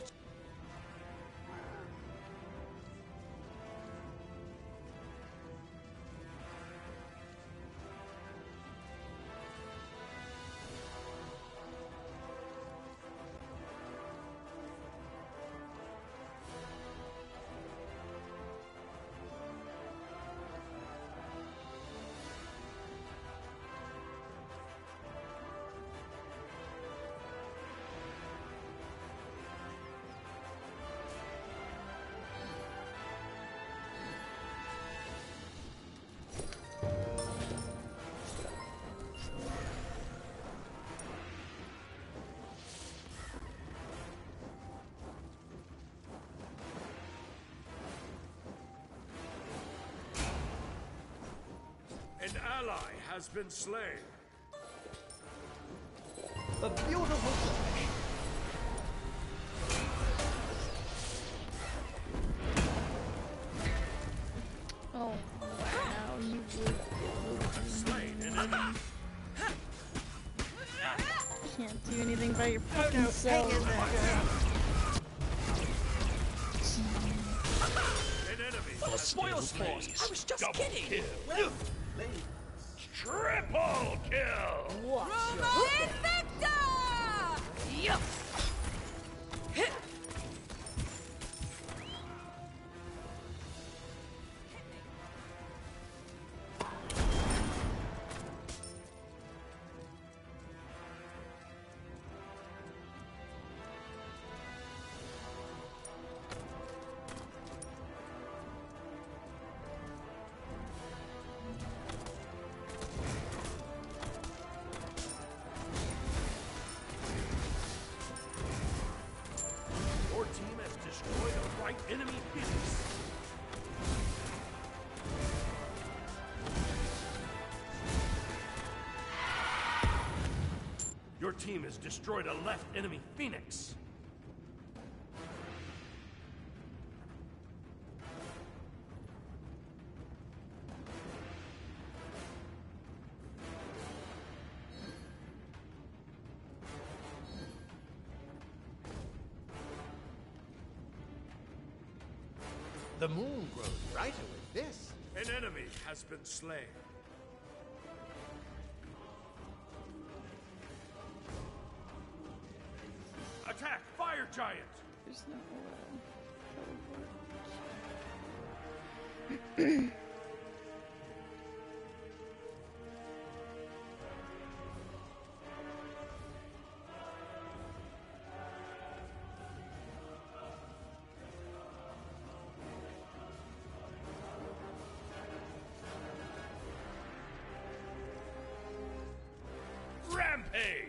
An ally has been slain. A beautiful flash. Oh, wow, you would. Slain an enemy. Can't do anything by your fucking self. An enemy What a has spoil been sport! slain. I was just Double kidding! kill. Well, Triple kill. Yup. Your team has destroyed a right enemy Phoenix. Your team has destroyed a left enemy Phoenix. the moon grows brighter with this. An enemy has been slain. Attack, fire giant! There's no Rampage!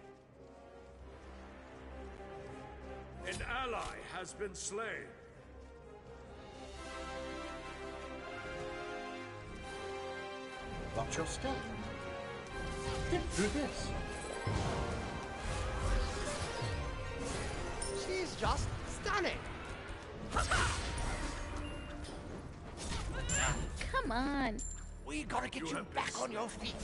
An ally has been slain. Watch your step. get through this? She's just stunning. Come on. We gotta get You you, have been back on your feet.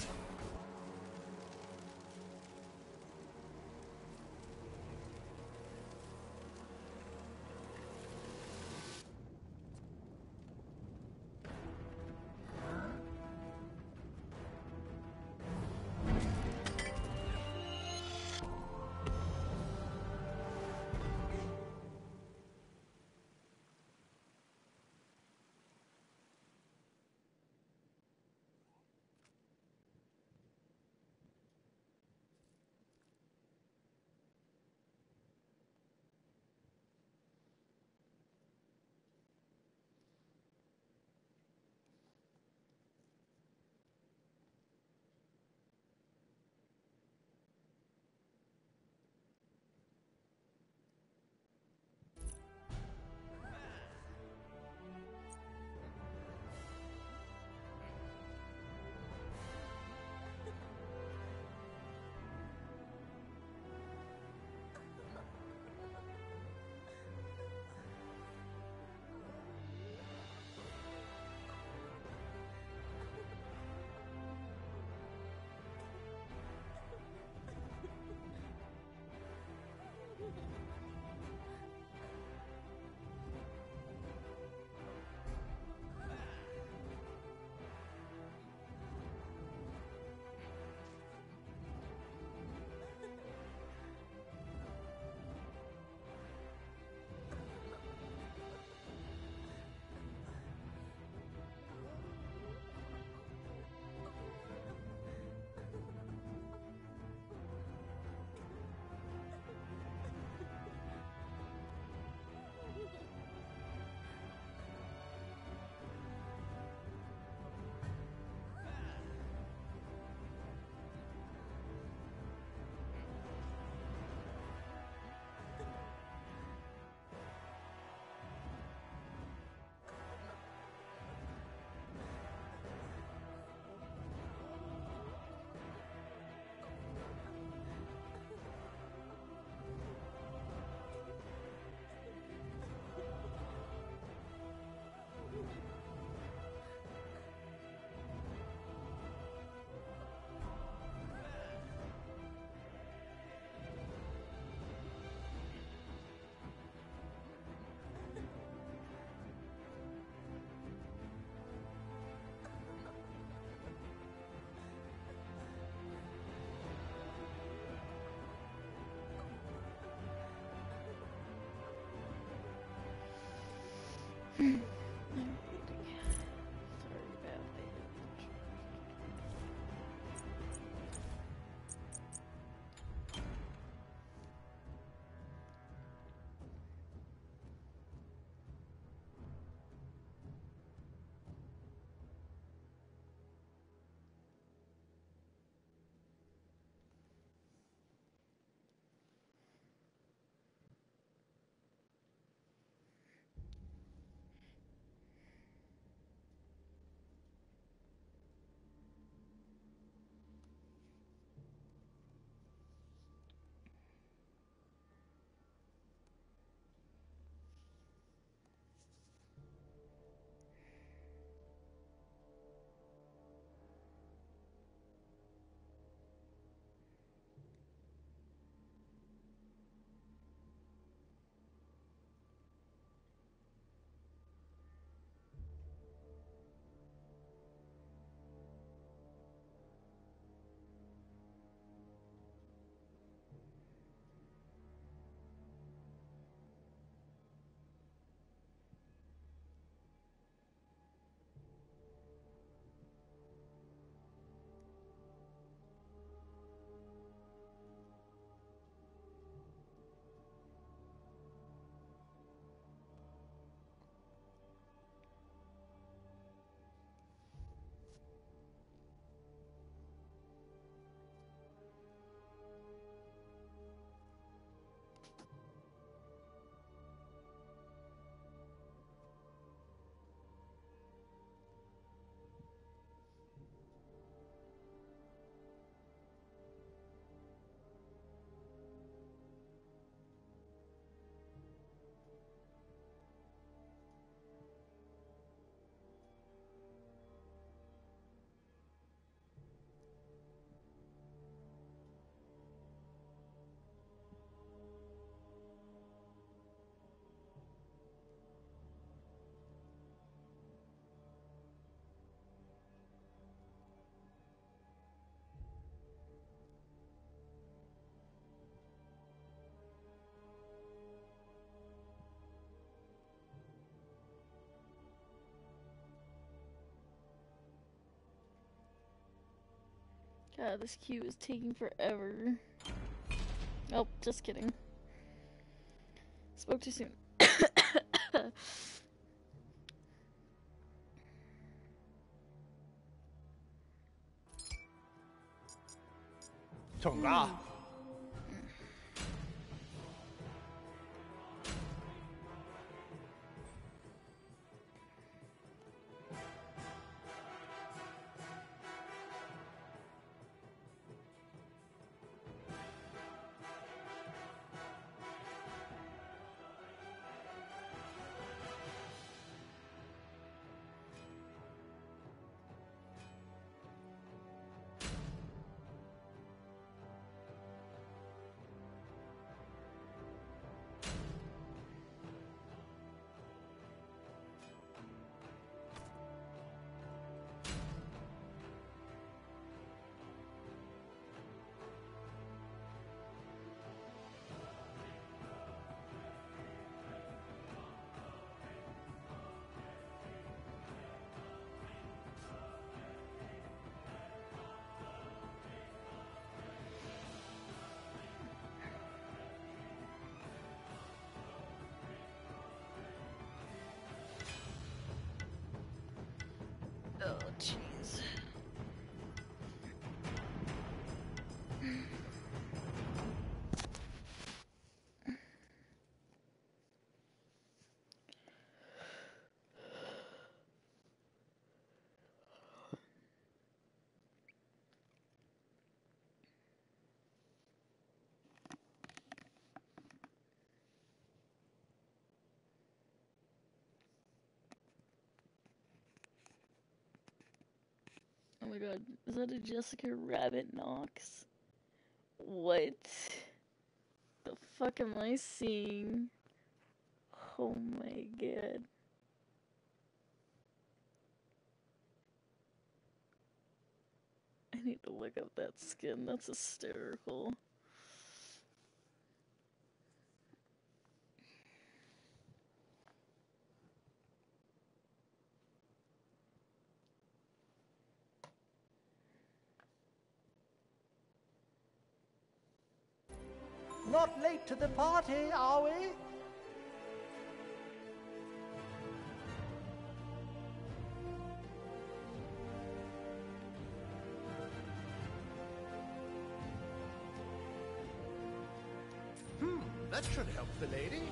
God, this queue is taking forever. Oh, just kidding. Spoke too soon. Tonga. Oh, jeez. Oh my god, is that a Jessica Rabbit Knox? What the fuck am I seeing? Oh my god. I need to look up that skin, that's hysterical. Not late to the party, are we? Hmm, that should help the lady.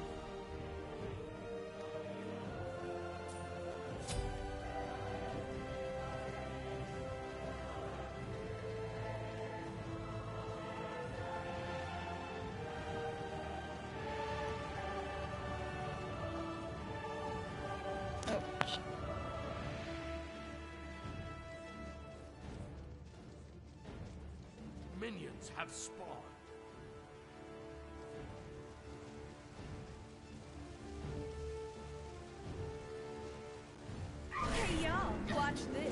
Minions have spawned. Hey y'all, watch this.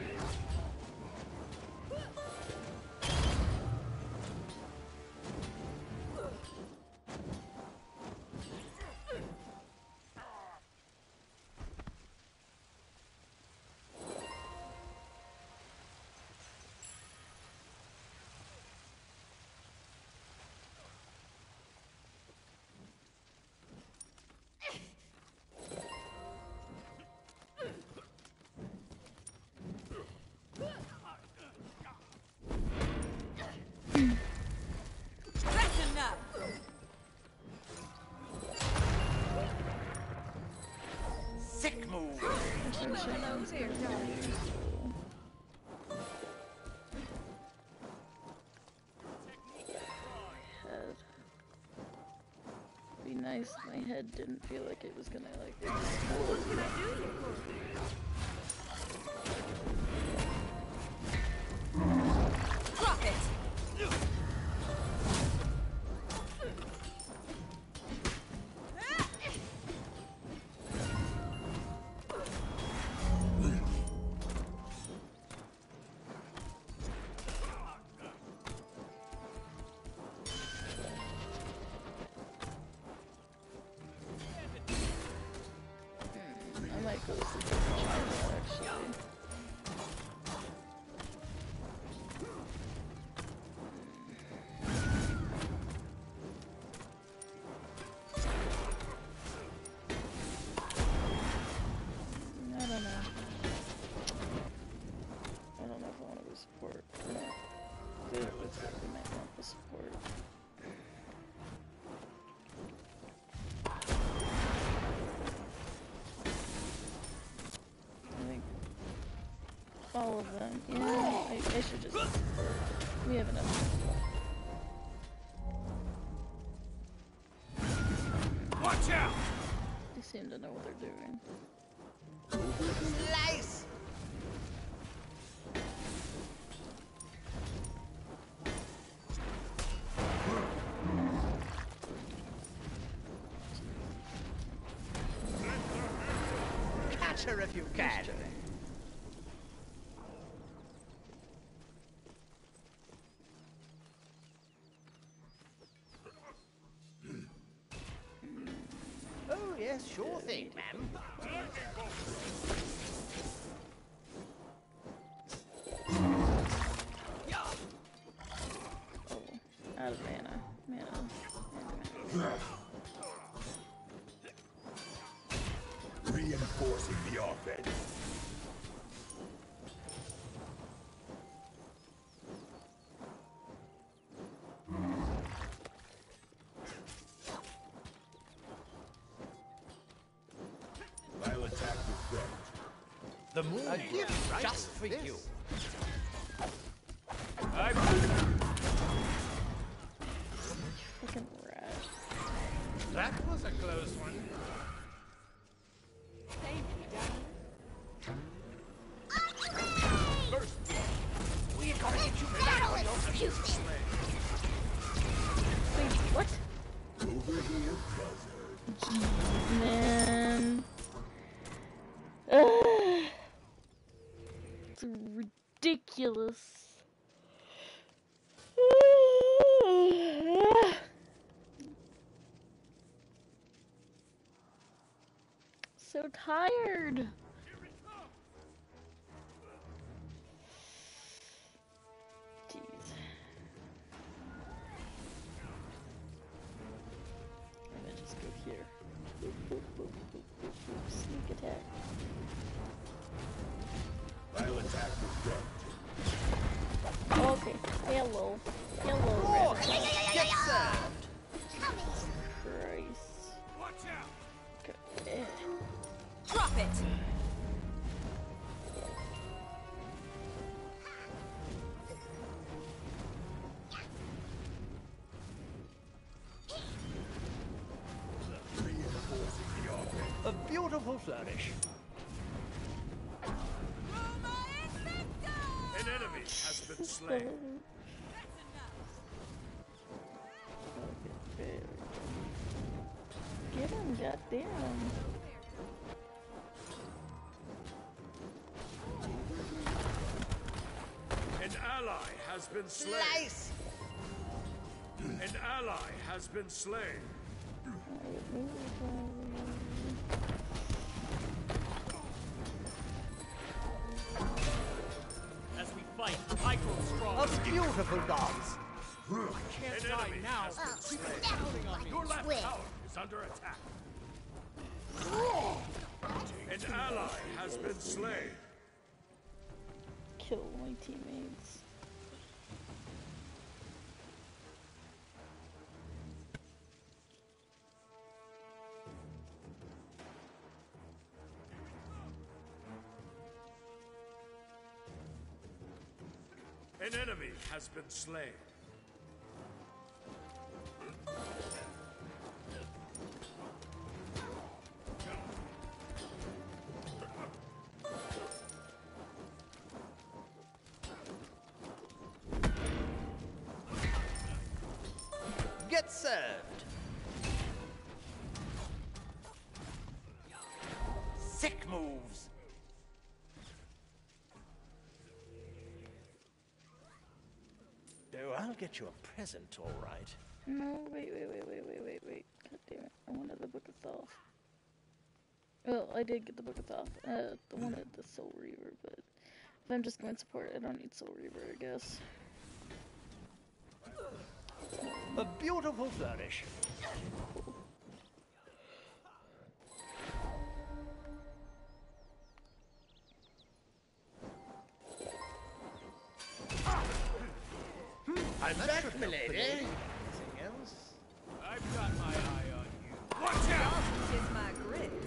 Sick move. Head. Be nice if my head didn't feel like it was gonna like explode. Drop it. I might go see the We might want the support. I think all of them. Yeah, I, I should just. We have enough. Watch out! They seem to know what they're doing. Slice! Catch her if you can. Oh yes, sure thing, ma'am. Oh, out of mana. Mana. Mana, mana. Reinforcing the offense. I'll attack with front. The moon a gift right just for this. You. I'm Fucking rat. That was a close one. First, we gotta get you back on your feet. Wait, what? Over here, buzzard. Man. Ugh. It's ridiculous. So tired. Jeez. I'm gonna just go here. Boop, boop, boop, boop, boop, boop. Sneak attack. I'll attack with front. Okay. Hello. Hello, Oh, rabbit. get served. Christ. watch out! Okay. Drop it! Reinforcing the offense. A beautiful flourish. An enemy has been slain. Get him, goddamn. An ally has been slain. Slice! An ally has been slain. As we fight, I grow strong. A beautiful dance. Can't An die enemy now. has been slain. Counting on me. Your left tower is under attack. An ally has been slain. Kill my teammates. An enemy has been slain. Get served. Sick moves. Oh, I'll get you a present, all right. No, wait, wait, wait, wait, wait, wait, wait. God damn it. I wanted the Book of Thoth. Well, I did get the Book of Thoth. Uh, I wanted the Soul Reaver, but if I'm just going support, I don't need Soul Reaver, I guess. A beautiful flourish. I'm back, milady. Anything else? I've got my eye on you. Watch out! Kiss my grits.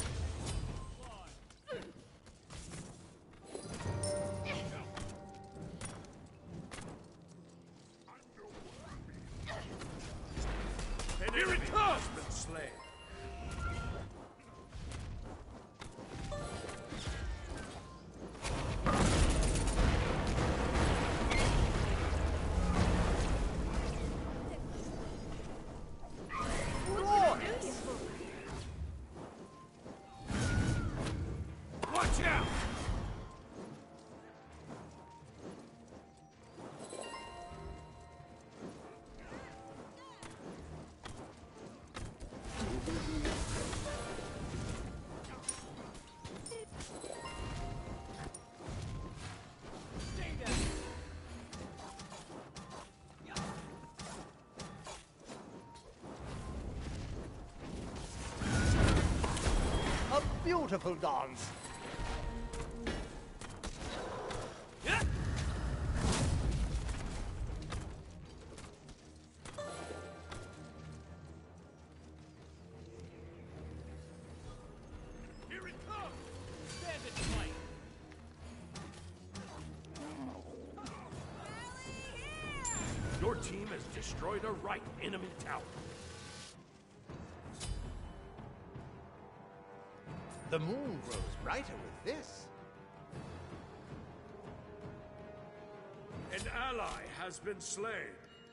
And here it comes! Been slain. Watch out! A beautiful dance. Yeah. Here it comes! Stand it tight. Your team has destroyed a right enemy tower. The moon grows brighter with this. An ally has been slain.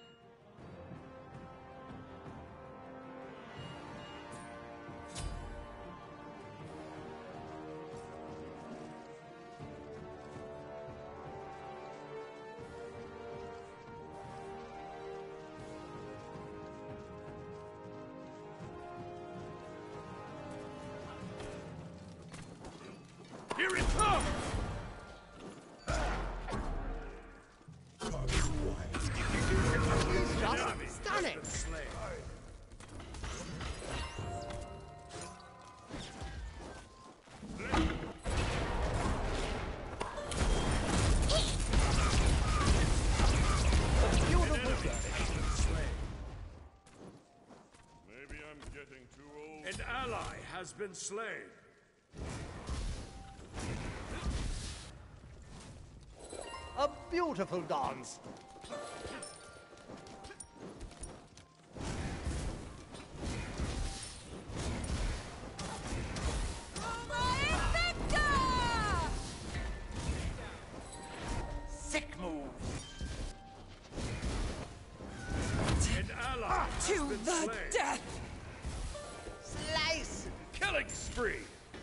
Here it comes! It's just Enemy stunning. has been slain. A beautiful Enemy day. has been slain. Maybe I'm getting too old. An ally has been slain. A beautiful dance. Sick move. An ally has To been the slain. death! Slice. Killing spree.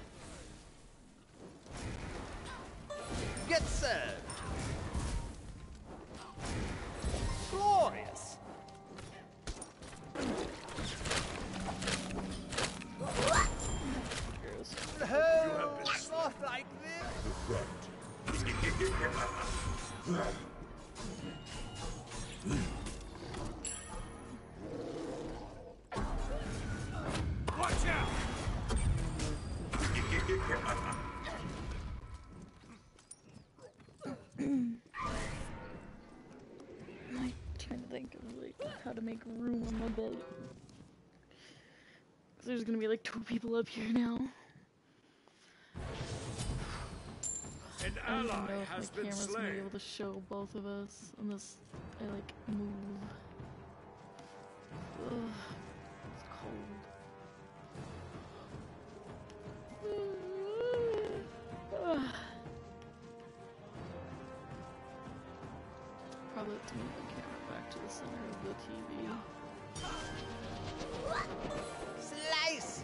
Get served. Glorious. Oh, not like this. Watch out! I'm trying to think of like how to make room on my bed. Cause there's gonna be like two people up here now. An I don't even ally know if has my been camera's gonna be slain. able to show both of us unless I like move. Ugh, it's cold. Ugh. Probably have to move the camera back to the center of the T V. Slice.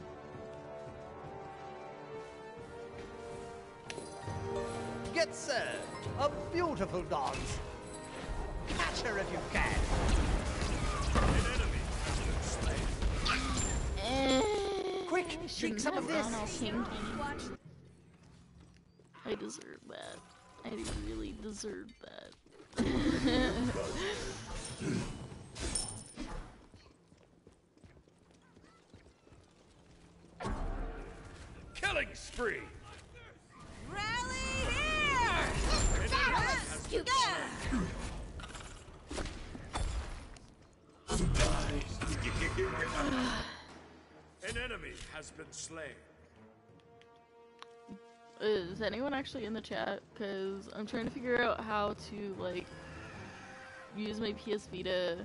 Get served. A beautiful dance. Catch her if you can. An enemy has been slain. Quick, I drink shouldn't some of have this. gone all kinky. Watch I deserve that. I really deserve that. Killing spree. Rally here! An enemy has been slain. has been slain. Is anyone actually in the chat? Because I'm trying to figure out how to, like, use my P S Vita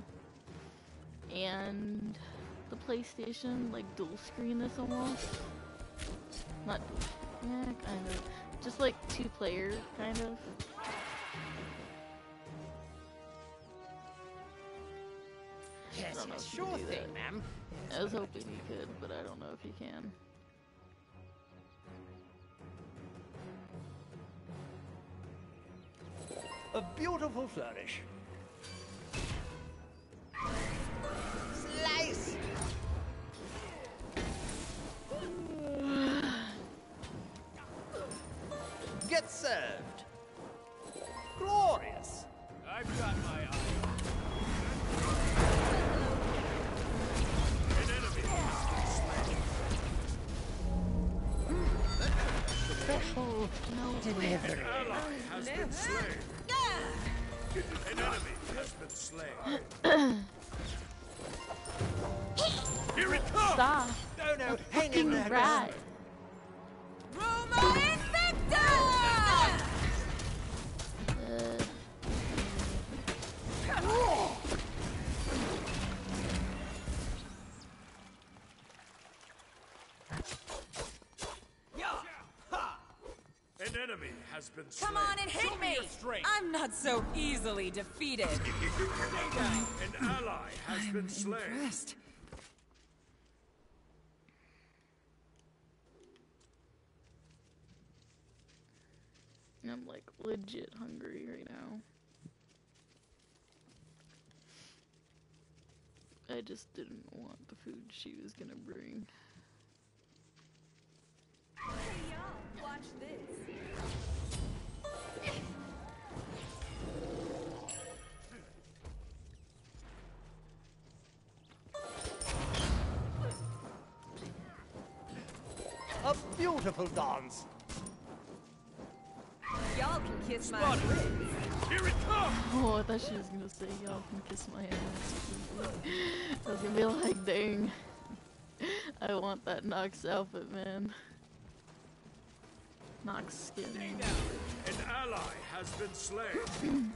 and the PlayStation, like, dual screen this almost. Not dual, yeah, kind of. Just like two player, kind of. Yes, I don't know yes, if you sure can do thing, that. ma'am. I was hoping you could, but I don't know if you can. A beautiful flourish. Slice! Get served. Glorious. I've got my eye. An enemy has been slain. Special delivery. An ally has been slain. An enemy has been slain. Here it comes! Stop! No, no, hang in Fucking there. rat! Roma Invicta! Uh, An enemy has been slain. Come on and hit me! I'm not so easily defeated. An ally has been slain. Impressed. I'm like legit hungry right now. I just didn't want the food she was gonna bring. Hey y'all, watch this. A beautiful dance. Y'all can kiss my lips. Here it comes! Oh, I thought she was gonna say y'all can kiss my ass. I was gonna be like, dang. I want that Nox outfit, man. Nox skin. An ally has been slain.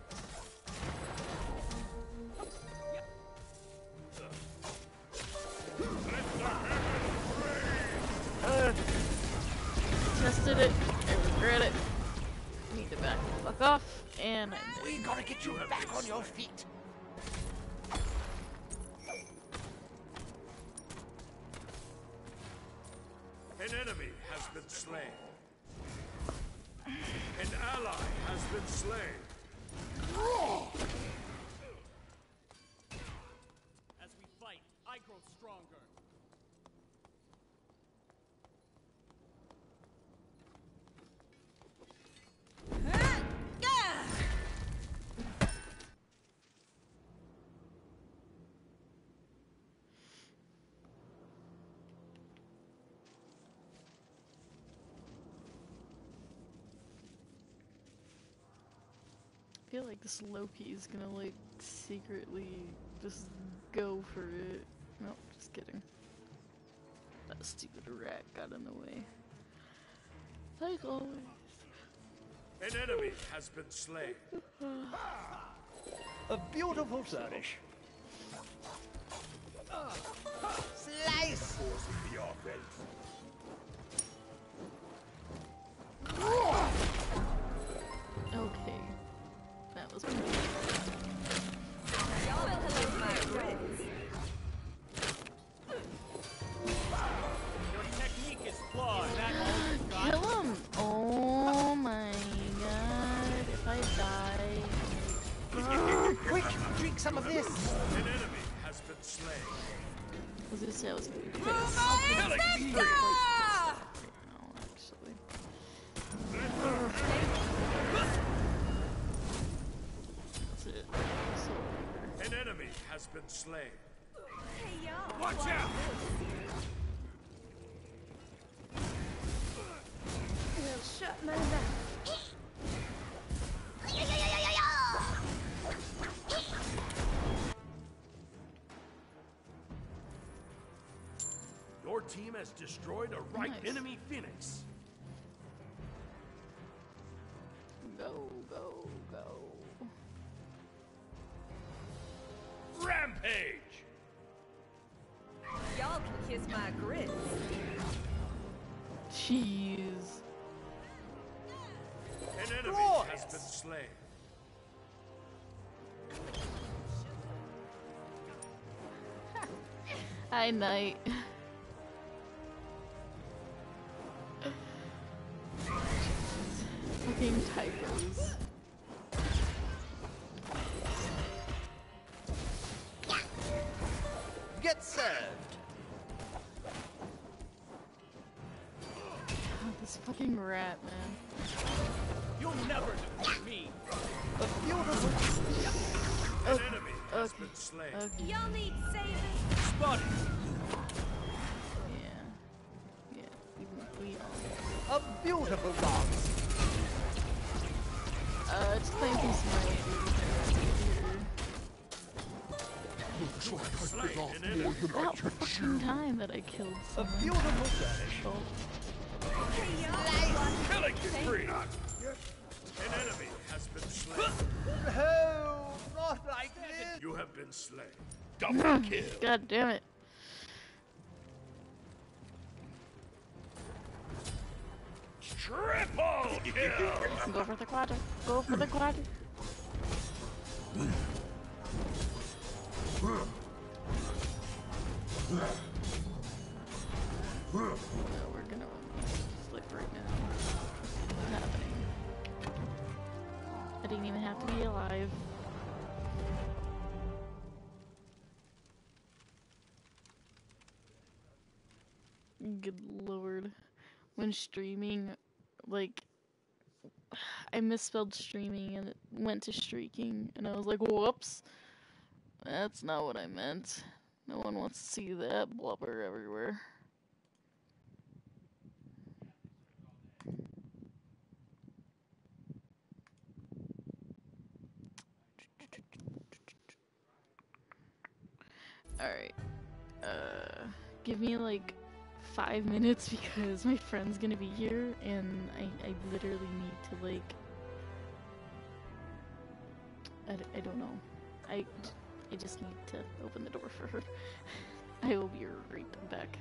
Tested it. I regret it. Need to back the fuck off. And I We gotta get you back on your feet. An enemy has been slain. An ally has been slain. As we fight, I grow stronger. I feel like this Loki is gonna like secretly just go for it. No, just kidding. That stupid rat got in the way. Like always. An enemy has been slain. A beautiful flourish. Slice! The offense. Okay. That was pretty Y'all will hello my friends. Your technique is flawed. That all you've got? Kill him! Oh my god. If I die. Quick, drink some of this. An enemy has been slain. I was gonna say I was gonna be pissed. Roma Invicta! Right now, actually. That's it. So, An enemy has been slain. Hey y'all, Watch out! shut my mouth. Your Your team has destroyed a right Nice. enemy phoenix. Go, go, go. Rampage! Y'all can kiss my grits. Jeez. An enemy Glorious. has been slain. Hi, Knight. Fucking typos. Get served. God, this fucking rat, man. You'll never defeat me. A beautiful. An enemy has Okay. been slain. Okay. Y'all need saving. Spotted. Yeah. Yeah. We, we all. A beautiful dance. Uh, just playing some Smite. Slain an enemy. That fucking time that I killed A someone. beautiful day. Oh, Killing spree. An enemy has been slain. No, not like this. You have been slain. Double kill. God damn it. Triple kill. Go for the quadra. Go for the quadra. No, we're gonna flip right now. What's happening? I didn't even have to be alive. Good lord. When streaming, like, I misspelled streaming and it went to streaking, and I was like, whoops. That's not what I meant. No one wants to see that blubber everywhere. Alright. Uh, give me like five minutes because my friend's gonna be here and I, I literally need to like... I, d I don't know. I, I just need to open the door for her. I will be right back.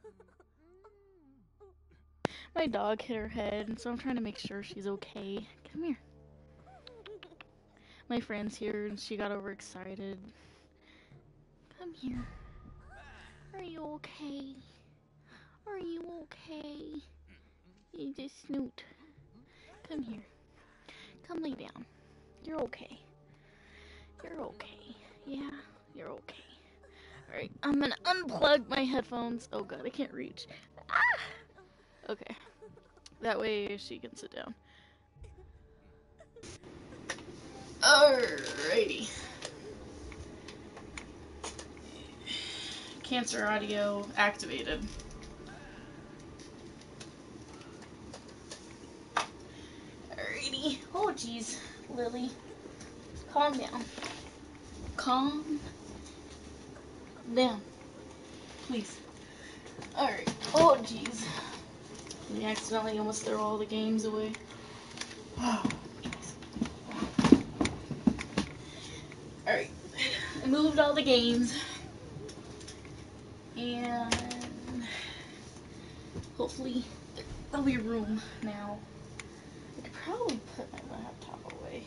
My dog hit her head, and so I'm trying to make sure she's okay. Come here. My friend's here, and she got overexcited. Come here. Are you okay? Are you okay? You just snoot. Come here. Come lay down. You're okay. You're okay. Yeah, you're okay. Alright, I'm gonna unplug my headphones. Oh god, I can't reach. Ah! Okay. That way she can sit down. Alrighty. Cancer audio activated. Alrighty. Oh jeez, Lily. Calm down. Calm down. Please. Alright. Oh jeez. We accidentally almost threw all the games away. Alright. I moved all the games. And hopefully there'll be room now. I could probably put my laptop away.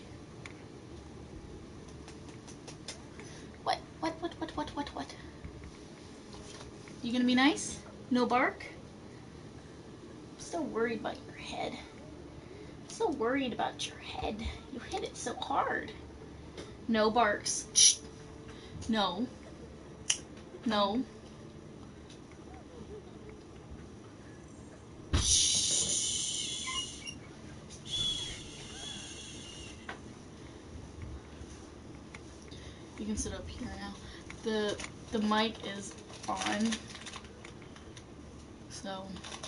What? What? What? What? What? What? What? You gonna be nice? No bark? I'm still worried about your head. I'm so worried about your head. You hit it so hard. No barks. Shh. No. No. You can sit up here now. The the mic is on. So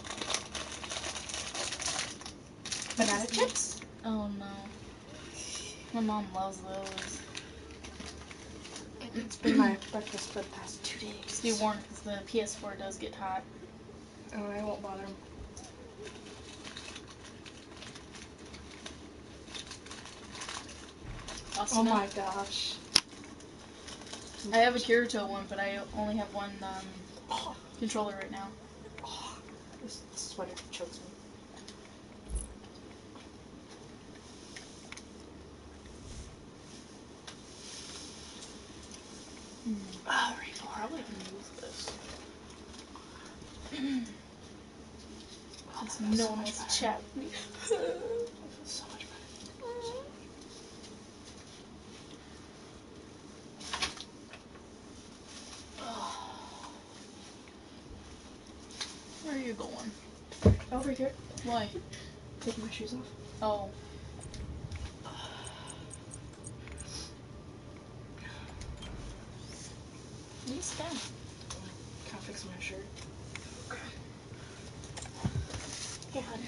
banana chips? Oh no. My mom loves those. It's been my breakfast for the past two days. Be warned because the P S four does get hot. Oh, I won't bother him. Awesome. Oh my gosh. I have a Kirito one, but I only have one um, oh. controller right now. Oh, this sweater chokes me. Mm. Oh, right. I probably can use this. Oh, Since no one wants to chat with me. That feels so much better. Where are you going? Over here. Why? Taking my shoes off. Oh. You sit down. Can't fix my shirt. Okay. Here, honey.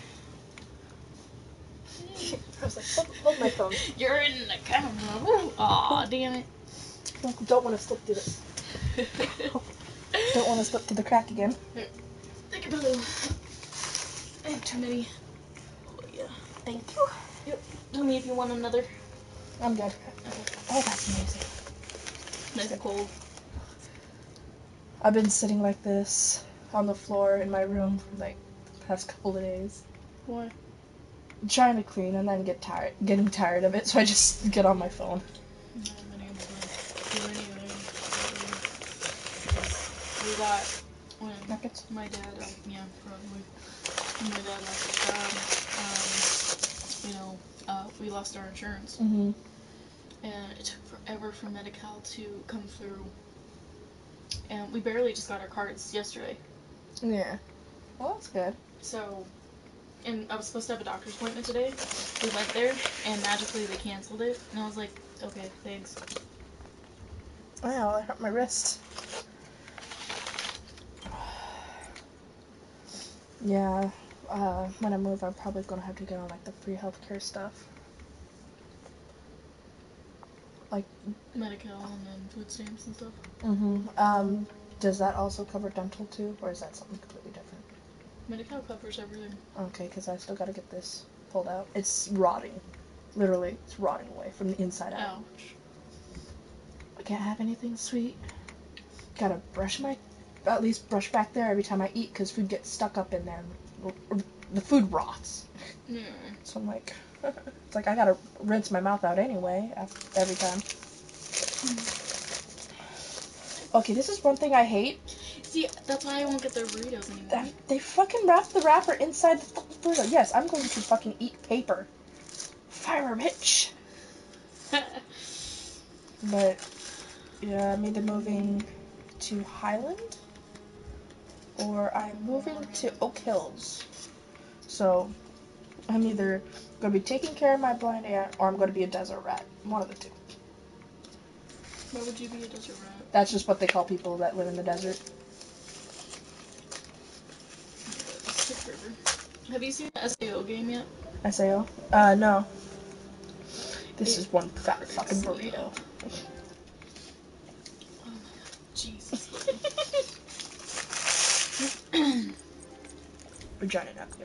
I was like, hold, hold my phone. You're in the camera. Aw, damn it. Don't want to slip through this. Don't want to slip through the crack again. Here. Take a pillow. I have too many. Oh, yeah. Thank you. Yep. Tell me if you want another. I'm good. Okay. Oh, that's amazing. Nice and cold. I've been sitting like this on the floor in my room for like the past couple of days. Why? I'm trying to clean and then get tired, getting tired of it, so I just get on my phone. I haven't been able to do anything. We got when Nuggets? my dad, um, yeah, probably. When my dad lost his job, um, you know, uh, we lost our insurance, Mm-hmm. and it took forever for Medi-Cal to come through. And we barely just got our cards yesterday. Yeah. Well, that's good. So, and I was supposed to have a doctor's appointment today. We went there, and magically they canceled it. And I was like, okay, thanks. Oh, yeah, well, I hurt my wrist. Yeah, uh, when I move, I'm probably gonna have to get on, like, the free healthcare stuff. Like... Medi-Cal and then food stamps and stuff. Mm-hmm. Um, does that also cover dental, too? Or is that something completely different? Medi-Cal covers everything. Okay, because I still gotta get this pulled out. It's rotting. Literally, it's rotting away from the inside out. Ouch. I can't have anything sweet. Gotta brush my at least brush back there every time I eat, because food gets stuck up in there. And r- the food rots. Yeah. So I'm like, it's like I gotta rinse my mouth out anyway after, every time. Okay, this is one thing I hate. See, that's why I won't get their burritos anymore. That, they fucking wrap the wrapper inside the fucking burrito. Yes, I'm going to fucking eat paper. Fire bitch. But, yeah, I'm either moving to Highland or I'm moving to Oak Hills. So, I'm either going to be taking care of my blind aunt or I'm going to be a desert rat. One of the two. Why would you be a desert rat? That's just what they call people that live in the desert. Have you seen the S A O game yet? S A O? Uh, no. This is one fat fucking burrito. Oh my god, Jesus. Vagina napkin.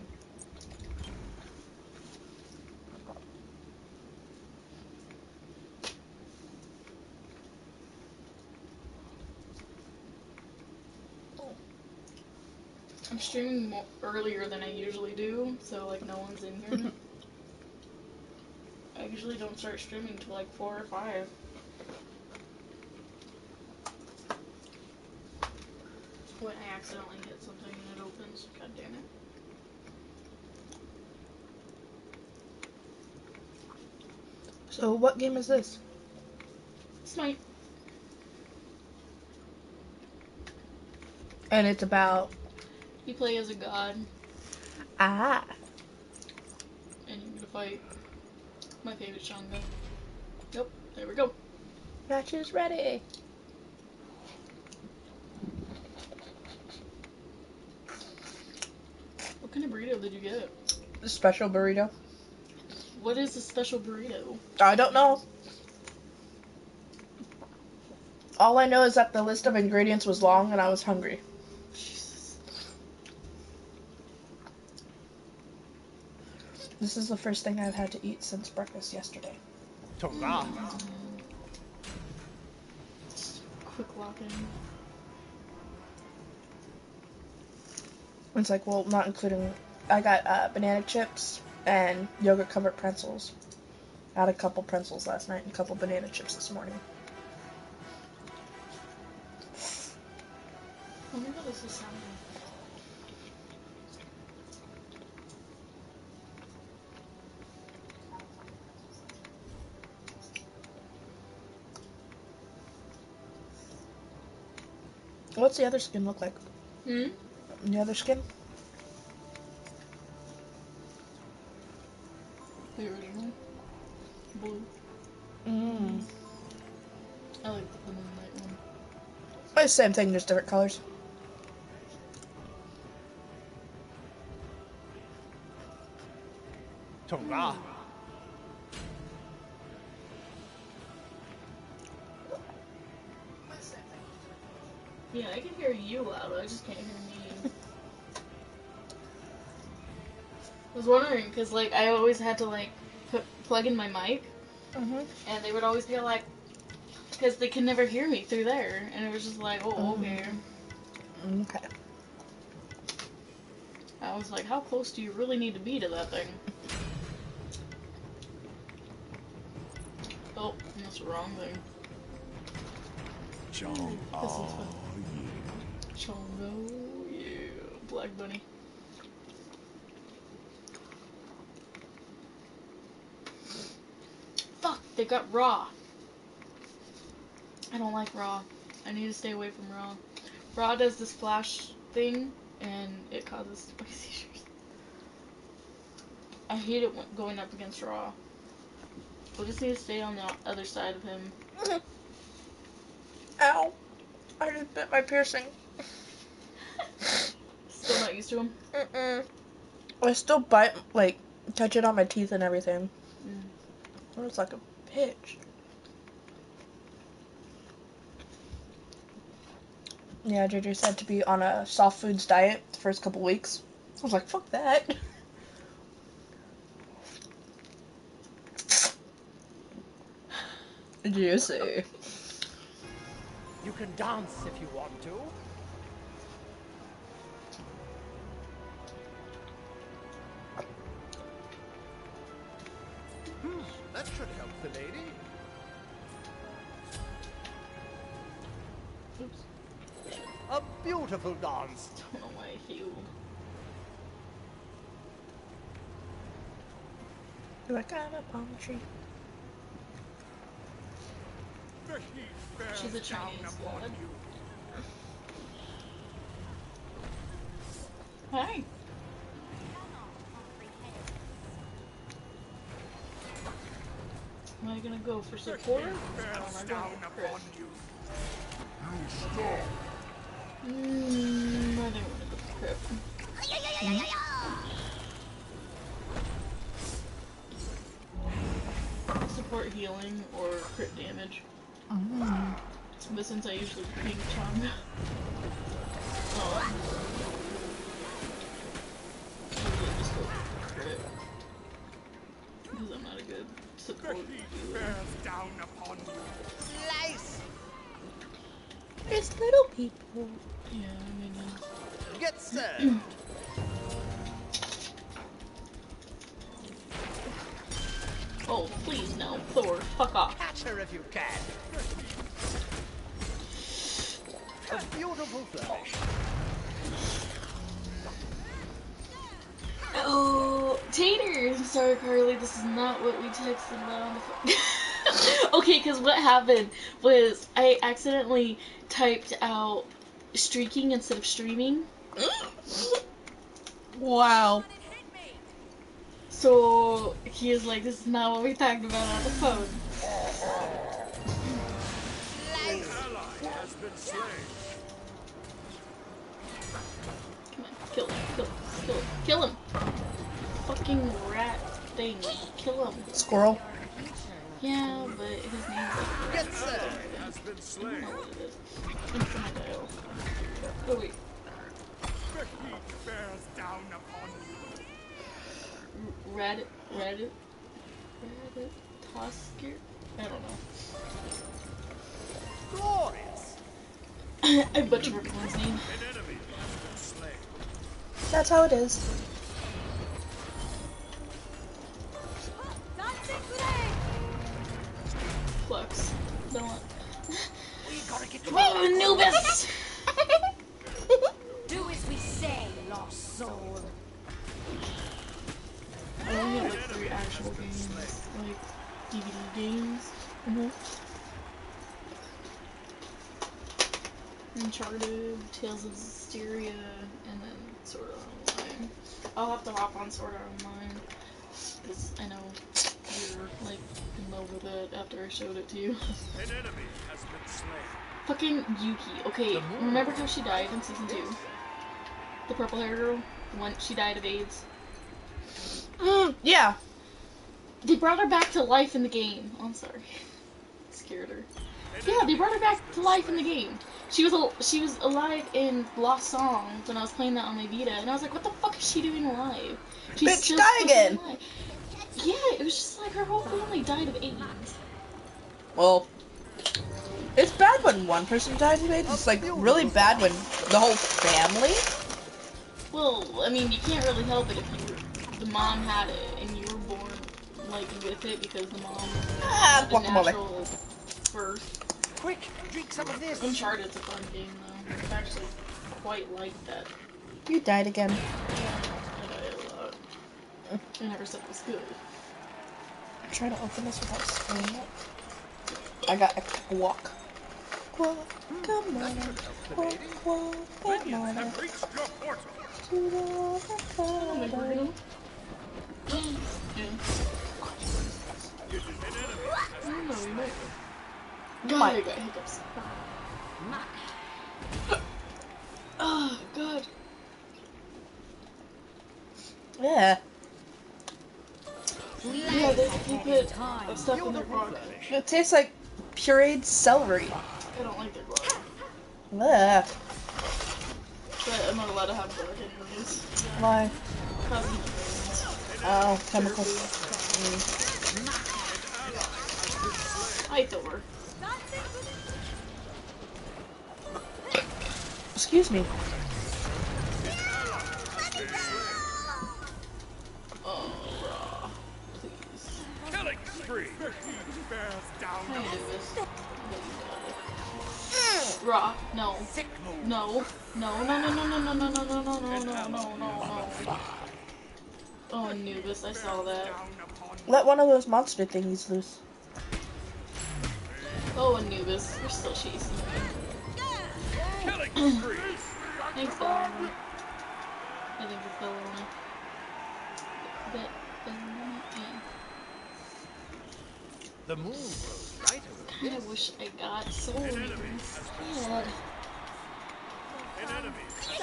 I'm streaming more earlier than I usually do, so like no one's in here. I usually don't start streaming till like four or five. When I accidentally hit something and it opens, god damn it. So what game is this? Smite. And it's about... You play as a god. Ah. And you're gonna fight my favorite Shanga. Yep, there we go. Match is ready. What kind of burrito did you get? A special burrito. What is a special burrito? I don't know. All I know is that the list of ingredients was long and I was hungry. Jesus. This is the first thing I've had to eat since breakfast yesterday. Torah. Quick lock-in. It's like, well, not including... I got uh, banana chips and yogurt covered pretzels. I had a couple pretzels last night and a couple banana chips this morning. I wonder what this is sounding. What's the other skin look like? Hmm? The other skin? The original? Blue. Mmm. I like the moonlight one. It's the same thing, just different colors. Torah. Yeah, I can hear you loud, I just can't hear me. I was wondering, because, like, I always had to, like, put, plug in my mic, Mm-hmm. and they would always be like, because they could never hear me through there, and it was just like, oh, okay. Okay. I was like, how close do you really need to be to that thing? Oh, that's the wrong thing. Chong. Oh, yeah. Chongo, yeah. Black Bunny. Fuck, they got Raw. I don't like Raw. I need to stay away from Raw. Raw does this flash thing, and it causes spicy seizures. I hate it when going up against Raw. We just need to stay on the other side of him. Ow. I just bit my piercing. Still not used to him? Mm-mm. I still bite, like, touch it on my teeth and everything. Mm. It's like a pitch. Yeah, J J said to be on a soft foods diet the first couple weeks. I was like, fuck that. Juicy. You can dance if you want to. Hmm, that should help the lady. Oops. A beautiful dance. Don't know why I healed. Do I got a palm tree? The heat bears She's a down Chinese upon god. you. Hi. Am I gonna go for support? Or am I Bears going down for crit? upon you. Mm, I think I'm gonna go for crit. Support healing or crit damage. Mm. But since I usually ping Chung, um, usually just go for crit. Because I'm not a good The support heat healer. bears down upon you. Slice. It's little people. Yeah, I mean, Get served. oh, please no. Thor, fuck off. Catch her if you can. A beautiful flourish. Oh, Tater! I'm sorry, Carly, this is not what we texted about on the phone. Okay, because what happened was I accidentally typed out streaking instead of streaming. Wow. So he is like, this is not what we talked about on the phone. An ally has been slain. Come on, kill him, kill him, kill him, kill him! Fucking rat thing, kill him. Squirrel. Yeah, but his name's like Get served. Has been I don't slain. know what it is. Infinidial. Oh wait. The heat bears down upon you. Red, red, red, Tosker? I don't know. Glorious. I butchered everyone's name. An enemy has been slain. That's how it is. Flux. Don't want. We gotta get you Oh, Anubis! Do as we say, lost soul. I only have like three actual games, like D V D games. Mm-hmm. Uncharted, Tales of Zestiria, and then Sword Art Online. I'll have to hop on Sword Art Online, because I know you're like in love with it after I showed it to you. An enemy has been slain. Fucking Yuki. Okay, remember how she died in season two? The purple hair girl? The one, she died of AIDS. Mm, yeah. They brought her back to life in the game. Oh, I'm sorry. Scared her. Yeah, they brought her back to life in the game. She was al she was alive in Lost Songs when I was playing that on my Vita, and I was like, what the fuck is she doing alive? She's Bitch, still die fucking again. alive. Yeah, it was just like her whole family died of AIDS. Well, it's bad when one person dies of AIDS. It's like really bad when the whole family. Well, I mean, you can't really help it if you the mom had it and you were born like with it because the mom Ah, had a guacamole. natural first. quick. Drink some of this. Uncharted's a fun game though. I actually quite like that. You died again. I died a lot. I never said it was good. I'm trying to open this without screwing up. I got a walk. Guacamole. Minions Guacamole. have reached your portal. Oh my god. Yeah. An enemy I don't know, we might. You God, might. I got hiccups. Oh god. Yeah. Yeah, they, they put stuff in their guac. It tastes like pureed celery. I don't like their guac. Ugh. But I'm not allowed to have guac anyways. Why? Cause Oh, chemicals. Mm. I Thor. Excuse me. An spree. The heat bears down I upon knew this. Raw. No. No. No. No. No. No. No. No. No. No. No. No. No. No. No. No. No. Oh, Anubis, I saw that. Let one of those monster thingies loose. Oh, Anubis, you're still chasing me. Killing spree. Thanks, Bellona. I think it's Bellona. But, Bellona, yeah. The moon grows brighter. I kinda wish I got soul rings. God. An enemy.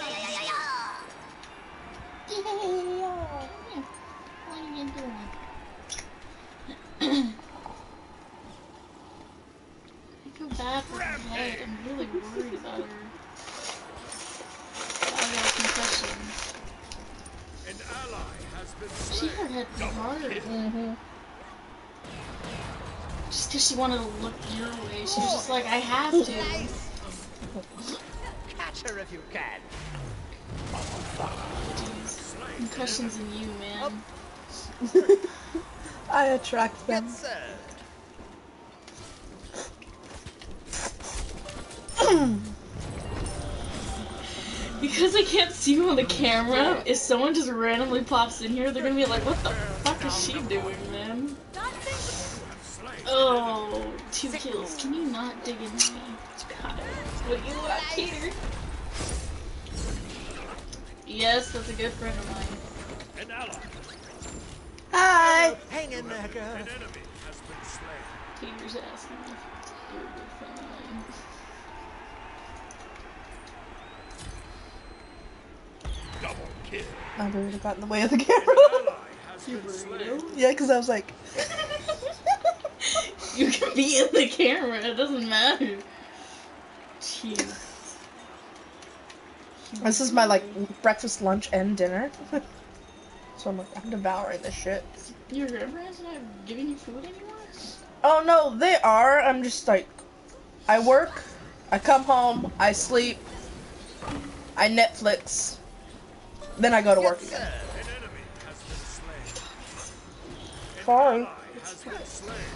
What are you doing? I feel bad for her head. I'm really worried about her. About her concussion. An ally has been She slain. her head hard. Mm-hmm. Just because she wanted to look your way, she was just like, I have to. Catch her if you can. Jeez. Concussions in you, man. I attract them. Get served. Because I can't see you on the camera, if someone just randomly pops in here, they're gonna be like, what the fuck is she doing, man? Oh, two kills. Can you not dig into me? God, what do you want, Peter? Yes, that's a good friend of mine. An ally. Hi! Hang in there, girl. An enemy has been slain. Peter's asking if you're a good friend of mine. Double kill. My burrito got in the way of the An camera. ally has been slain. Yeah, because I was like... You can be in the camera, it doesn't matter. Jeez. This is my, like, breakfast, lunch, and dinner. So I'm like, I'm devouring this shit. Your grandparents not giving you food anymore? Oh no, they are. I'm just like, I work, I come home, I sleep, I Netflix, then I go to work again. An enemy has been slain. An Sorry. ally has been slain.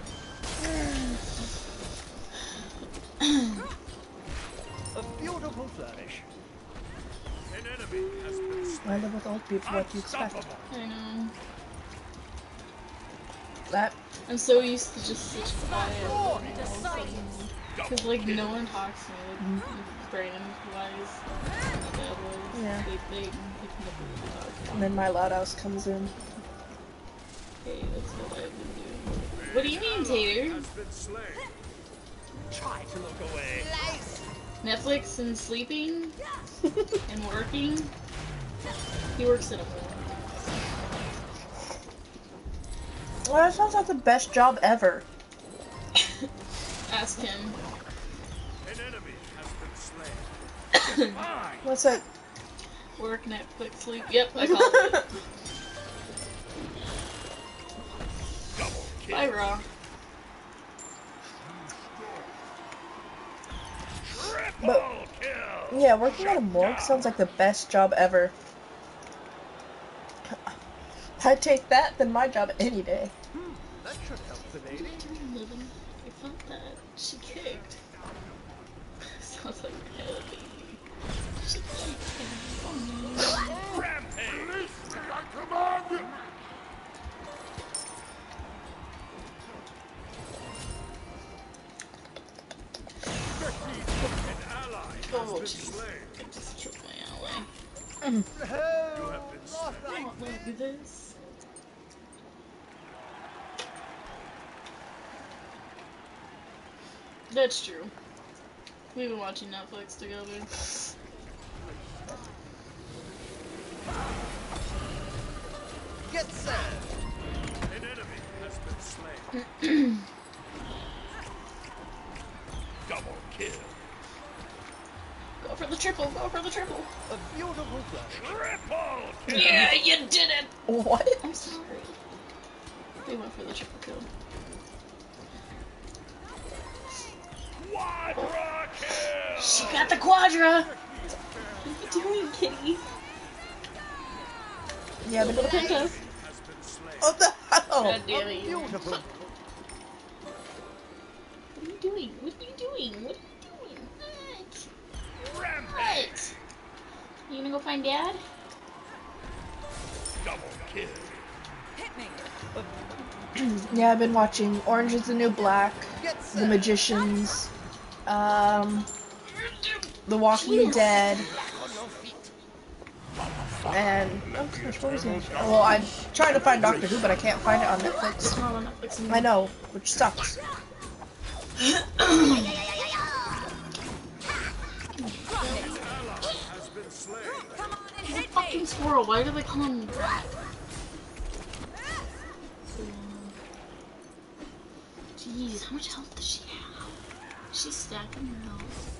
A beautiful flourish. An enemy has been slain. I live with old people, what do you expect? Unstoppable. I know. That, I'm so used to just sit quiet. Because, like, no one talks to me. Like, Brandon wise, my dad was. Yeah. They, they, they can never talk. and then my loud house comes in. Hey, that's what I've been doing. What do you mean, Tater? Has been slain. Try to look away. Netflix and sleeping? And working? He works at a mall. Well, that sounds like the best job ever. Ask him. An enemy has been slain. Mine. What's that? Work, Netflix, sleep. Yep, I called it. Double kill. Bye, Raw. Triple But- kill. Yeah, working at a morgue sounds like the best job ever. I'd take that than my job any day. That should help the lady. Living. I felt that. She kicked. Sounds like a baby. She kicked. Oh, Rampage. An ally has Oh, been jeez. slain. I just killed my ally. You have been slain. I don't like this. That's true. We've been watching Netflix together. Get served. An enemy has been slain. Double kill. Go for the triple, go for the triple. A beautiful flourish. Triple kill. Yeah, you did it! What? I'm sorry. They went for the triple kill. Quadra kill. She got the quadra! What are you doing, kitty? Yeah, the Little little penta. Has been slain. What the hell? God damn it, you. Beautiful. What are you doing? What are you doing? What are you doing? What? What? You gonna go find Dad? Double kill. Hit me. Yeah, I've been watching Orange is the New Black, The Magicians, um, The Walking Dead, and oh gosh, what was it? Well, I'm trying to find Doctor Who, but I can't find it on Netflix. It's not on Netflix anymore. I know, which sucks. He's a fucking squirrel. Why do they call him rat? Jeez, how much health does she have? She's stacking her health.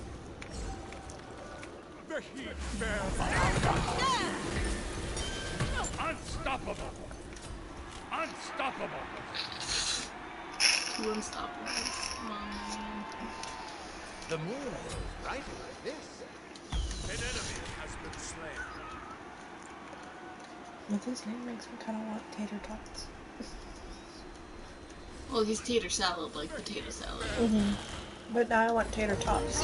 The heat bears Unstoppable. Unstoppable. Two unstoppables. Um, The moon is brighter like this. An enemy has been slain. With his name makes me kind of want tater tots. well, he's tater salad, like potato salad. Mm-hmm. But now I want tater tots.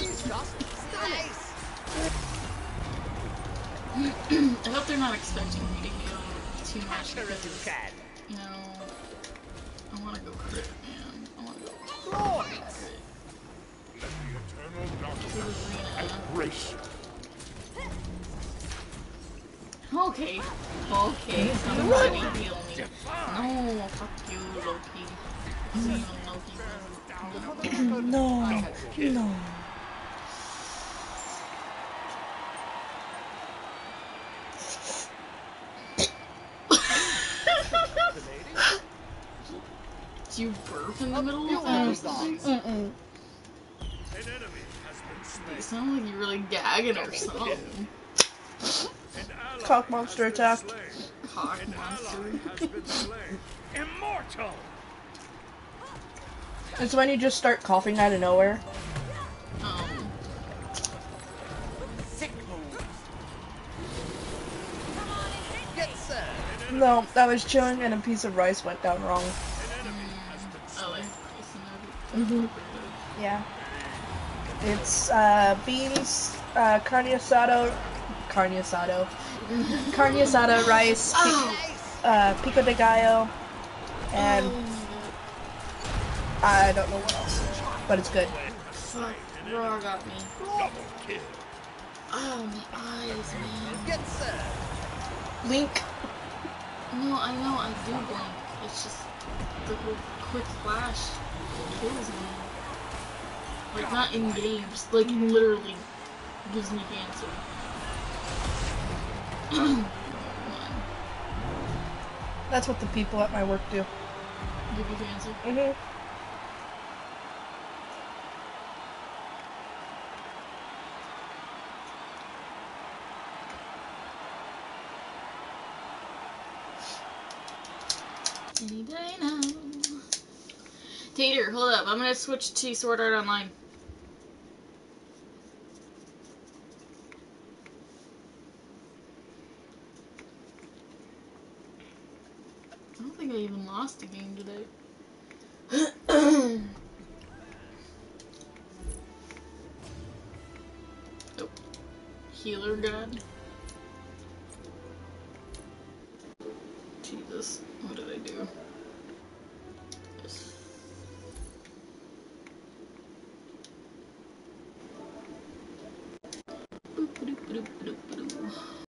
I hope they're not expecting me to heal too much because, you know, I want to go crit, man. I want to go crit. Grace. Okay. Okay, somebody heal me. No, fuck you, Loki. See you, Loki. No, no. Do you burp in the middle of that or something? Mm-mm. You sound like you're really gagging or something. Cock monster attack. Cock monster. Immortal. It's when you just start coughing out of nowhere. Um. No, I was chewing and a piece of rice went down wrong. Oh, like Mm-hmm. Yeah. It's uh, beans, uh, carne asado, carne asado, carne asada, rice, pi uh, pico de gallo, and I don't know what else, but it's good. Fuck, Raw got me. Oh, my eyes, man. Link. No, I know, I do blink. It's just the whole quick flash kills me. Like, not in game, just like literally gives me cancer. That's what the people at my work do. Give you cancer? Mm-hmm. Any day now. Tater, hold up. I'm gonna switch to Sword Art Online. I don't think I even lost a game today. Oh. Healer God. Jesus. What did I do? Yes. Boop, boop, boop, boop, boop.